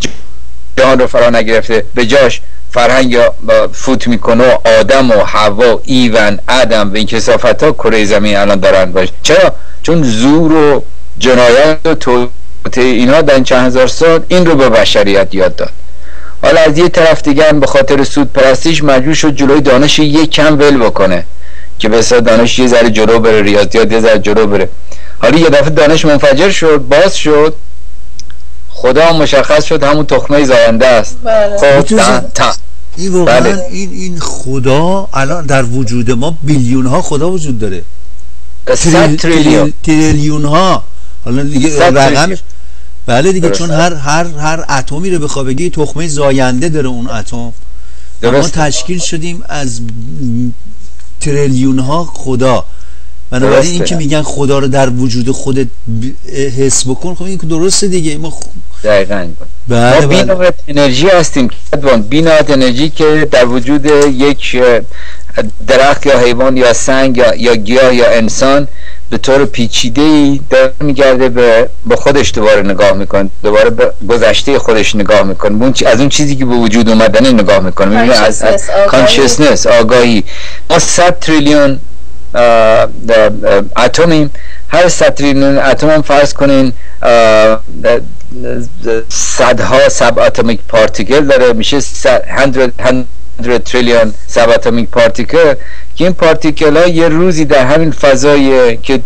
جهان رو فرا نگرفته، به جاش فرهنگ فوت میکنه و آدم و حوا ایون ادم و این کثافت ها کره زمین الان دارن باشه؟ چرا؟ چون زور و جنایت و توطئه اینها در چند هزار سال این رو به بشریت یاد داد. حالا از یه طرف دیگه هم به خاطر سود پرستیش مجبور شد جلوی دانش یک کم ول بکنه که به اصطلاح دانش یه ذره جلو بره، ریاضیات یه ذره جلو بره. حالا یه دفعه دانش منفجر شد، باز شد، خدا مشخص شد همون تخمه زاینده است. خب تا این واقعا بله. این این خدا الان در وجود ما بیلیون ها خدا وجود داره، صد تریلیون تریلیون ها. حالا دیگه رقمش بله دیگه درست. چون هر هر هر اتمی رو بخوای بگی تخمه زاینده داره اون اتم. ما تشکیل شدیم از تریلیون ها خدا. بنابراین این که میگن خدا رو در وجود خودت حس بکن، خب این درسته دیگه. ما خ... دقیقاً ما بینات انرژی هستیم، بینات انرژی که در وجود یک درخت یا حیوان یا سنگ یا, یا گیاه یا انسان به طور پیچیده‌ای داره میگرده به به خودش دوباره نگاه میکنه، دوباره به گذشته خودش نگاه میکنه، از اون چیزی که به وجود اومدن نگاه میکنه. میبینه از کانشسنس، آگاهی. ما صد تریلیون اتمیم، هر صد تریلیون اتم هم فرض کنین صدها سب اتمیک پارتیکل داره، میشه صد تریلیون سب اتمیک پارتیکل که این پارتیکل ها یه روزی در همین فضای که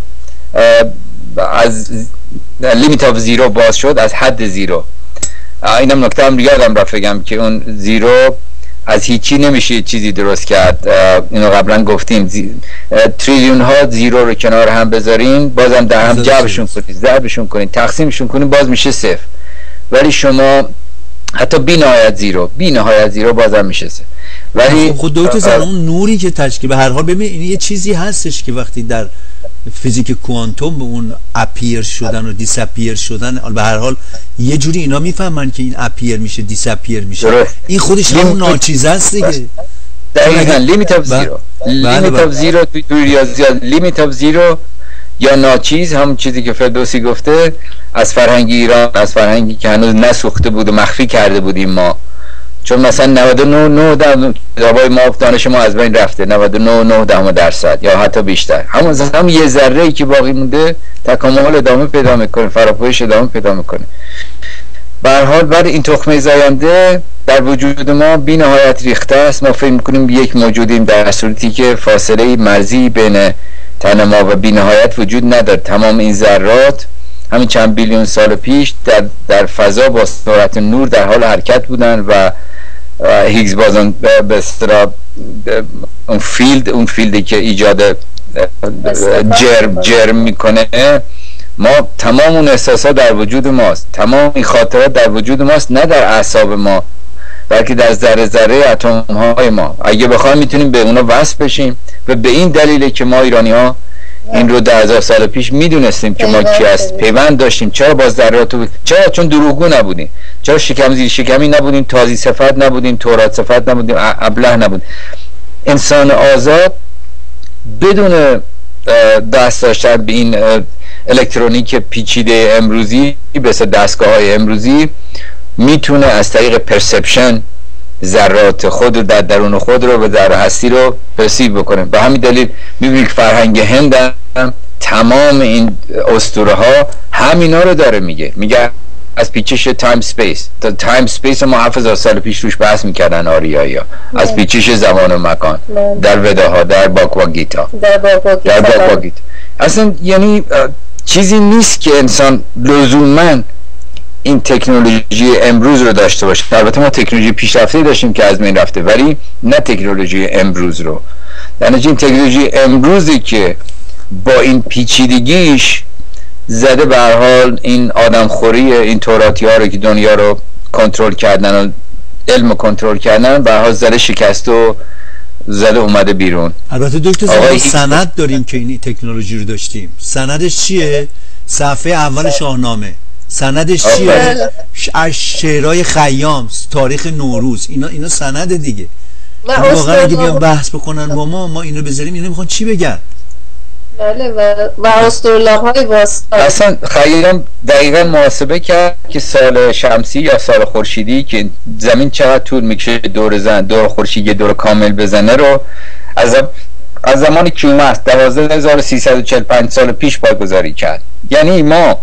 از لیمیت آف زیرو باز شد، از حد زیرو، اینم نکته هم یادم رفت بگم که اون زیرو از هیچی نمیشه چیزی درست کرد، اینو قبلا گفتیم. تریلیون ها زیرو رو کنار هم بذارین بازم در هم جمعشون کنید، ضربشون کنید، تقسیمشون کنید، باز میشه صفر. ولی شما حتی بی نهایت زیرو بی نهایت زیرو بازم میشه صفر. ولی خود دکتر زن اون نوری که تشکیل به هر حال ببین این یه چیزی هستش که وقتی در فیزیک کوانتوم به اون اپیر شدن و دیسپیر شدن، به هر حال یه جوری اینا میفهمن که این اپیر میشه دیسپیر میشه، این خودش همون ناچیزه است دیگه. دقیقاً لیمیت اف زیرو، لیمیت اف زیرو توی ریاضیات، لیمیت اف زیرو یا ناچیز، همون چیزی که فردوسی گفته از فرهنگ ایران، از فرهنگی که هنوز نسوخته بود و مخفی کرده بودیم ما، چون مثلا نود و نه و نه دهم کتابای ما دانش ما از بین رفته، نود و نه و نه دهم درصد یا حتی بیشتر، همون هم یه ذره ای که باقی مونده تکامل ادامه پیدا میکنه، فراپویش ادامه پیدا میکنه. به هر حال بعد این تخمه زاینده در وجود ما بی نهایت ریخته است. ما فکر میکنیم یک موجودیم در صورتی که فاصله مرزی بین تن ما و بی نهایت وجود نداره. تمام این ذرات همین چند بیلیون سال پیش در در فضا با سرعت نور در حال حرکت بودن و هیگز بازون به اصطلاح اون فیلد اون فیلدی که ایجاد جرم جرم میکنه، ما تمام اون احساسات در وجود ماست، تمام این خاطرات در وجود ماست، نه در اعصاب ما بلکه در ذره ذره اتم های ما. اگه بخوایم میتونیم به اونا وصل بشیم و به این دلیله که ما ایرانی ها این رو ده هزار سال پیش میدونستیم که ما کی است، پیوند داشتیم. چرا باز ذرات بود؟ چرا؟ چون دروغگو نبودیم. چرا شکم زیر شکمی نبودیم، تازی صفت نبودیم، تورات صفت نبودیم، ابله نبودیم. انسان آزاد بدون دست داشتن به این الکترونیک پیچیده امروزی، به دستگاه های امروزی، میتونه از طریق پرسپشن ذرات خود رو در درون خود رو و در هستی رو پرسیو بکنه. به همین دلیل میبینید که فرهنگ هند هم تمام این اسطوره ها همینا رو داره میگه میگه از پیچش تایم سپیس. تا تایم سپیس ما هفت هزار سال پیش روش بحث میکردن آریایی ها، از پیچش زمان و مکان در وداها، در باگواد گیتا، در باگواد گیتا. اصلا یعنی چیزی نیست که انسان لزوماً این تکنولوژی امروز رو داشته باشه. البته ما تکنولوژی پیشرفته داشتیم که از بین رفته، ولی نه تکنولوژی امروز رو. یعنی این تکنولوژی امروزی که با این پیچیدگیش زده به هر حال این آدمخوری، این توراتی ها رو که دنیا رو کنترل کردن و علم کنترل کردن، به هر حال زده شکست و زده اومده بیرون. البته دکتر زمان سند داریم که این تکنولوژی رو داشتیم. سندش چیه؟ صفحه اول شاهنامه. سندش چیه؟ شعرهای خیام، تاریخ نوروز، اینا اینا سند دیگه. واقعا اگه بیان بحث بکنن با ما ما اینو بذاریم، اینا میخوان چی بگن؟ بله و و اسطوره‌های واسطه. اصلا خیام دقیقاً محاسبه کرد که سال شمسی یا سال خورشیدی که زمین چقدر طول میکشه دور زن دور خورشید یه دور کامل بزنه رو از از زمان کیومرث دوازده هزار و سیصد و چهل و پنج سال پیش پایه‌گذاری کرد. یعنی ما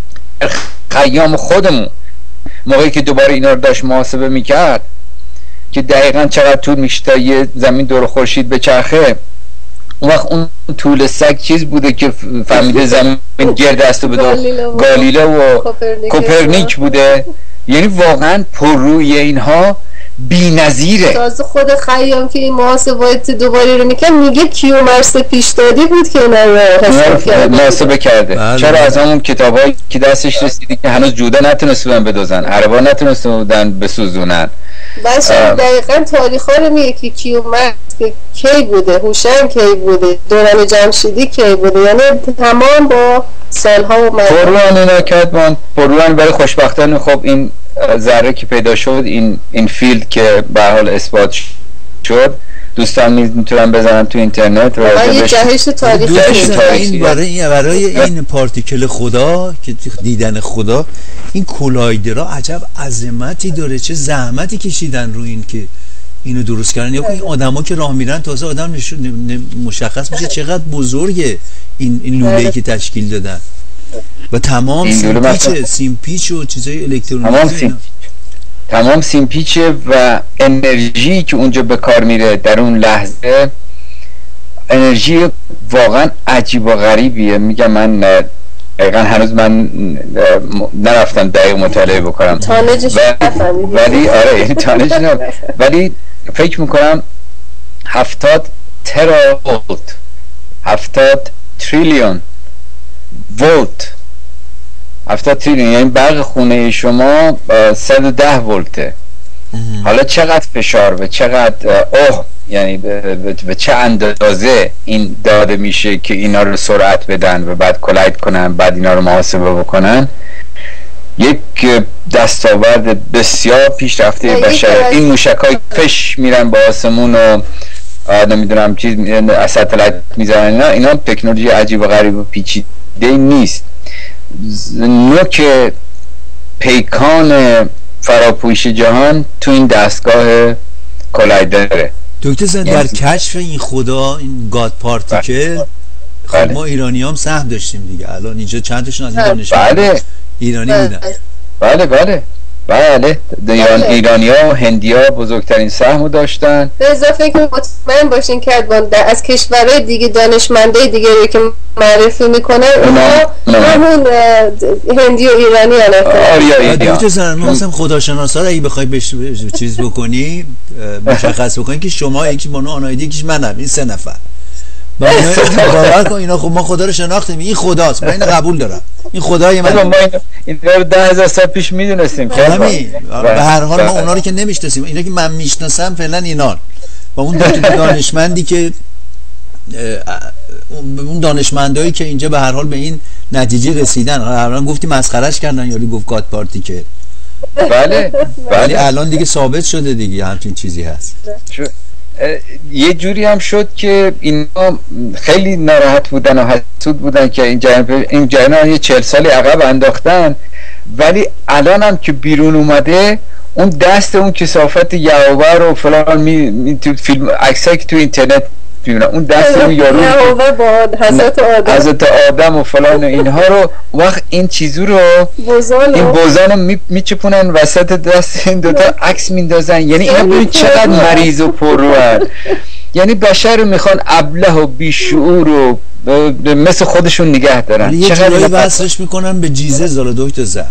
خیام خودمون موقعی که دوباره اینا رو داشت محاسبه میکرد که دقیقاً چقدر طول میشه تا یه زمین دور خورشید بچرخه، اون وقت اون طول سگ چیز بوده که فهمیده زمین گرد است و به گالیله و کوپرنیک بوده. یعنی واقعا پررویی اینها بی‌نظیره. تازه خود خیام که این محاسبات دوباره رو میکنه میگه کیومرث پیشدادی بود که اینا رو محاسبه کرده. بله. چرا از همون کتابایی که دستش رسیدی که هنوز جوده نتونسته بودن بدوزن، عربا نتونسته بودن بسوزونن. بس دقیقاً تاریخ ها رو میگه که کیومرث که کی بوده، هوشنگ کی بوده، دوران جمشیدی کی بوده، یعنی تمام با سالها و پروان اینا کردن. پروان برای خوشبختانه خب این ذره که پیدا شد، این این فیلد که به حال اثبات شد، دوستان میتونن بزنن تو اینترنت و یه جهش تاریخی این برای برای این پارتیکل خدا که دیدن خدا، این کولایدرها عجب عظمتی داره، چه زحمتی کشیدن رو این که اینو درست کردن. یا این آدما که راه میرن تازه آدم مشخص میشه چقدر بزرگه این این لوله‌ای که تشکیل دادن و تمام سیمپیچ سیمپیچ و چیزای الکترونیکی، تمام سیمپیچه و انرژی که اونجا به کار میره در اون لحظه انرژی واقعا عجیب و غریبیه. میگم من دقیقا هنوز من نرفتم دقیق مطالعه بکنم ولی آره تانش نه، ولی فکر میکنم هفتاد ترا ولت، هفتاد تریلیون ولت، هفتاد تریلیون یعنی برق خونه شما صد و ده ولته. حالا چقدر فشار و چقدر اوه یعنی به, به چه اندازه این داده میشه که اینا رو سرعت بدن و بعد کلاید کنن، بعد اینا رو محاسبه بکنن. یک دستاورد بسیار پیشرفته بشر. این موشک‌های فش میرن با آسمون و نمیدونم چیز از ستلایت میزنن، اینا اینا تکنولوژی عجیب و غریب و پیچیده نیست. نوک پیکان فراپویش جهان تو این دستگاه کولایدره. دکتر زن در کشف این خدا، این گاد پارتیکل، خب ما ایرانی هم سهم داشتیم دیگه. الان اینجا چند تاشون از این دانشمندان بله. ایرانی بودن. بله بله بله ایران ایرانی ها و هندی ها بزرگترین سهمو داشتن. به اضافه که مطمئن باشین که از کشورهای دیگه دانشمندای دیگه رو که معرفی میکنن اونا همون هندی و ایرانی هستن. دکتر زن ما مثلا خداشناسا رو اگه بخوای بهش چیز بکنی مشخص بکنی که شما یکی بانو آنایدی یکیش منم، این سه نفر باور کن اینا، خب ما خدا رو شناختیم، این خداست، من اینو قبول دارم، این خدای من. ما این رو ده هزار سال پیش میدونستیم. همین به هر حال ما اونا رو که نمیشناسیم، اینا که من میشناسم فعلا اینان و اون دانشمندی که اون دانشمندایی که اینجا به هر حال به این نتیجه رسیدن. الان گفتی مسخرهش کردن یا گفت گاد پارتی که بله ولی الان دیگه ثابت شده دیگه همچین چیزی هست. یه جوری هم شد که اینا خیلی ناراحت بودن و حسود بودن که این جریان این جریان یه چهل سالی عقب انداختن، ولی الان هم که بیرون اومده اون دست اون کثافت یهوه و فلان می, می تو فیلم عکسایی که تو اینترنت میبینن، اون دست اون یارو یهوه با حضرت آدم حضرت آدم و فلان و اینها رو وقت این چیزو رو بوزانو. این بوزانو می میچپونن وسط دست این دوتا عکس میندازن. یعنی اینا ببین چقدر مریض و پرروان، یعنی بشر رو میخوان ابله و بیشعور و مثل خودشون نگه دارن. یه جورایی وصلش میکنن به جیزه زالا دکتر زن.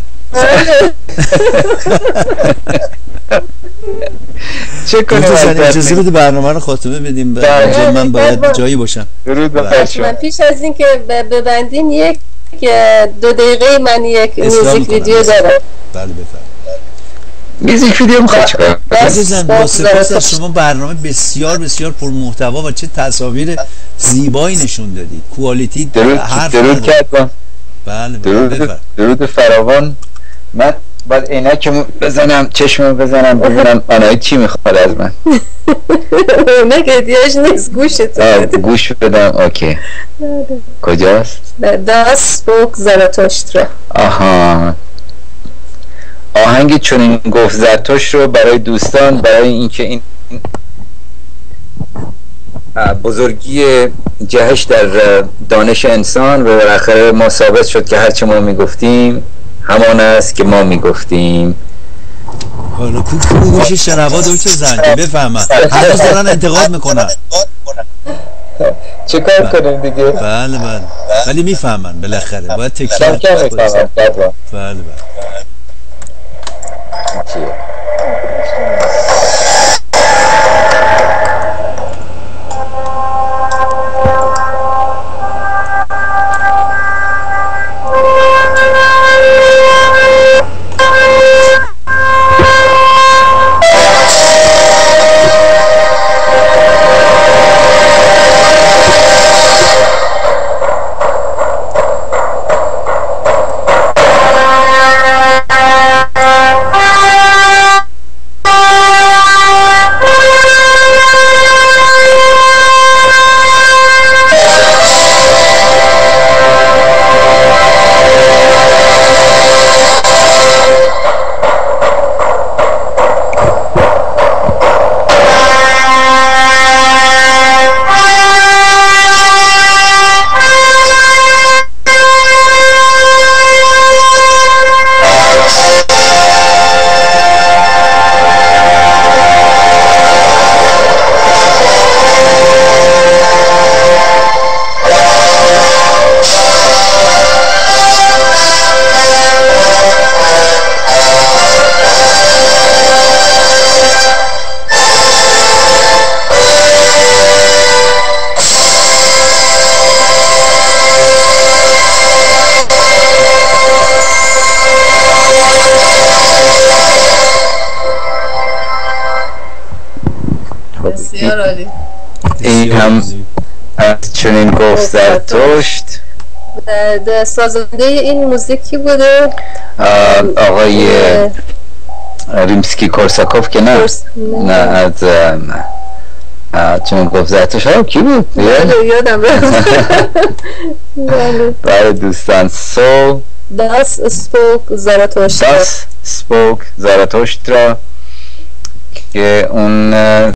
چه کنیم؟ اجازه بده برنامه رو خاتمه بدیم، بعد من باید جایی باشم. درود بر شما. پیش از این که ببندین یک دو دقیقه من یک میوزیک ویدیو دارم. بله بفرمایید. میوزیک ویدیو میخواد چیکار؟ عزیزم با سپاس از شما، برنامه بسیار بسیار پرمحتوا و چه تصاویر زیبایی نشون دادید. کوالیتی درود درود کردم. بله درود درود فراوان. من بعد عینکمو بزنم، چشممو بزنم ببینم آنایی چی میخواد از من. نه احتیاج نیست، گوشت گوش بدم. اوکی کجاست؟ داس بوک زراتشت. آها آهنگ چون این گفت زرتشت رو برای دوستان، برای اینکه این بزرگی جهش در دانش انسان و بالاخره ما ثابت شد که هرچه ما میگفتیم همان است که ما میگفتیم. حالا کو کو گوش شنوا دکتر زن که بفهمن هنوز دارن انتقاد میکنن. چه کار کنیم دیگه؟ بله بله ولی میفهمن بالاخره، باید تکرار کنیم. بله بله Ah بسیار عالی. این هم از چنین گفت زرتشت. در سازنده این موزیکی بوده آقای ریمسکی کورساکوف که نه نه از چون گفت زرتشت ها کی بود؟ یادم رفت. برای دوستان سو داس سپوک زراتشت داس سپوک زراتشت را که اون